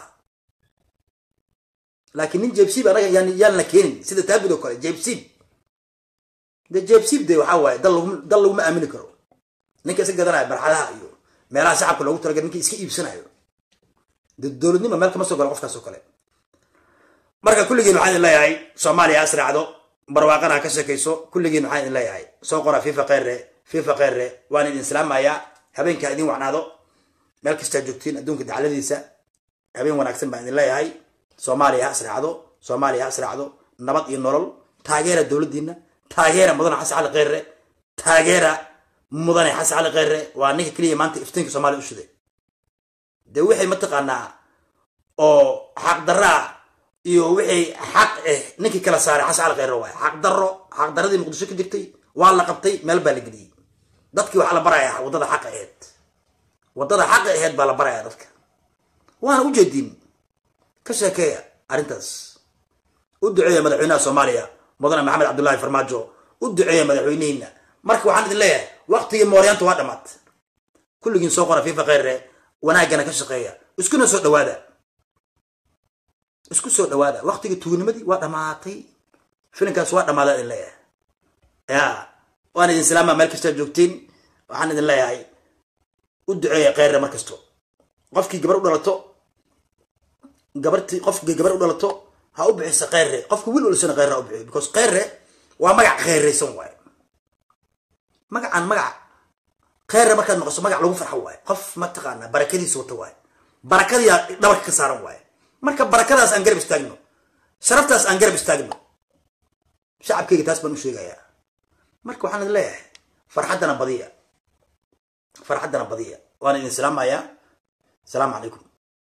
laakiin nin jeebsiib anaga yani yaan la keenin sida taabid oo kale jeebsiib de jeebsiib de waxa waaye dal lagu dal lagu ma aamini karo ninka iska gadanaya barxadaha iyo meelaha shacabka loogu talagalay ninka iska iibsanayo de dowladnimo meel kama soo galo qofkaas oo kale marka kulligiin waxaan leeyahay Soomaaliya asraacdo barwaaqana ka sheekayso kulligiin waxaan leeyahay soo qora fifa qeyre fifa qeyre waan idin salaamaya habeenka idin wacnaado meel kasta joogtiin adduunka dacaladiisa habeen wanaagsan baan idin leeyahay Soomaaliya asraacdo Soomaaliya asraacdo nabad iyo nolol taageera dowladdiina taageera mudane xasan cali qeyre taageera mudane xasan cali qeyre waa ninka kaliya maanta iftiinka Soomaaliya u shiday de wixii mataqaanaa oo xaq daraa iyo wixii xaq eh ninkii kala saaray xasan cali qeyre waa xaq daro xaq daradii Muqdisho ka jirtay waa la qabtay meel baa la geliyay dadkii waxa la barayaa wadada xaq aheed wadada xaq aheed baa la barayaa dadka waana u jeedin ka sheekeeya arintaas u duceeya madaxweynaha Soomaaliya mudane Maxamed Cabdullaahi Farmaajo u duceeya madaxweynihiina marka waxaan idin leeyahay waqtigii mooryaanta waa dhamaad kulligiin soo qora fifa qeyre wanaagana ka shaqeeya iskuna soo dhawaada isku soo dhawaada waqtigii tuugnimadii waa dhamaatay filinkaas waa dhamaaday idin leeyahay ya waan idin salaama meel kasta joogtiin waxaan idin leeyahay u duceeya qeyre markasto qofkii gabar u dhalato gabartii qofkii gabar u dhalato ha u bixisa qeyre qofku wiil ulisana qeyre ha u bixiyo because qeyre waa magac qeyreysan waaye magacan magac qeyre markaad maqasho magac lagu farxo waaye qof ma taqaana barakadiisa wata waaye barakadiya dhabarka ka saaran waaye marka barakadaas aan garab istaagno sharaftaas aan garab istaagno shacabkayga taas baan u sheegayaa marka waxaan idin leeyahay farxaddana badiya farxaddana badiya waan idin salaamayaa asalaamu calaykum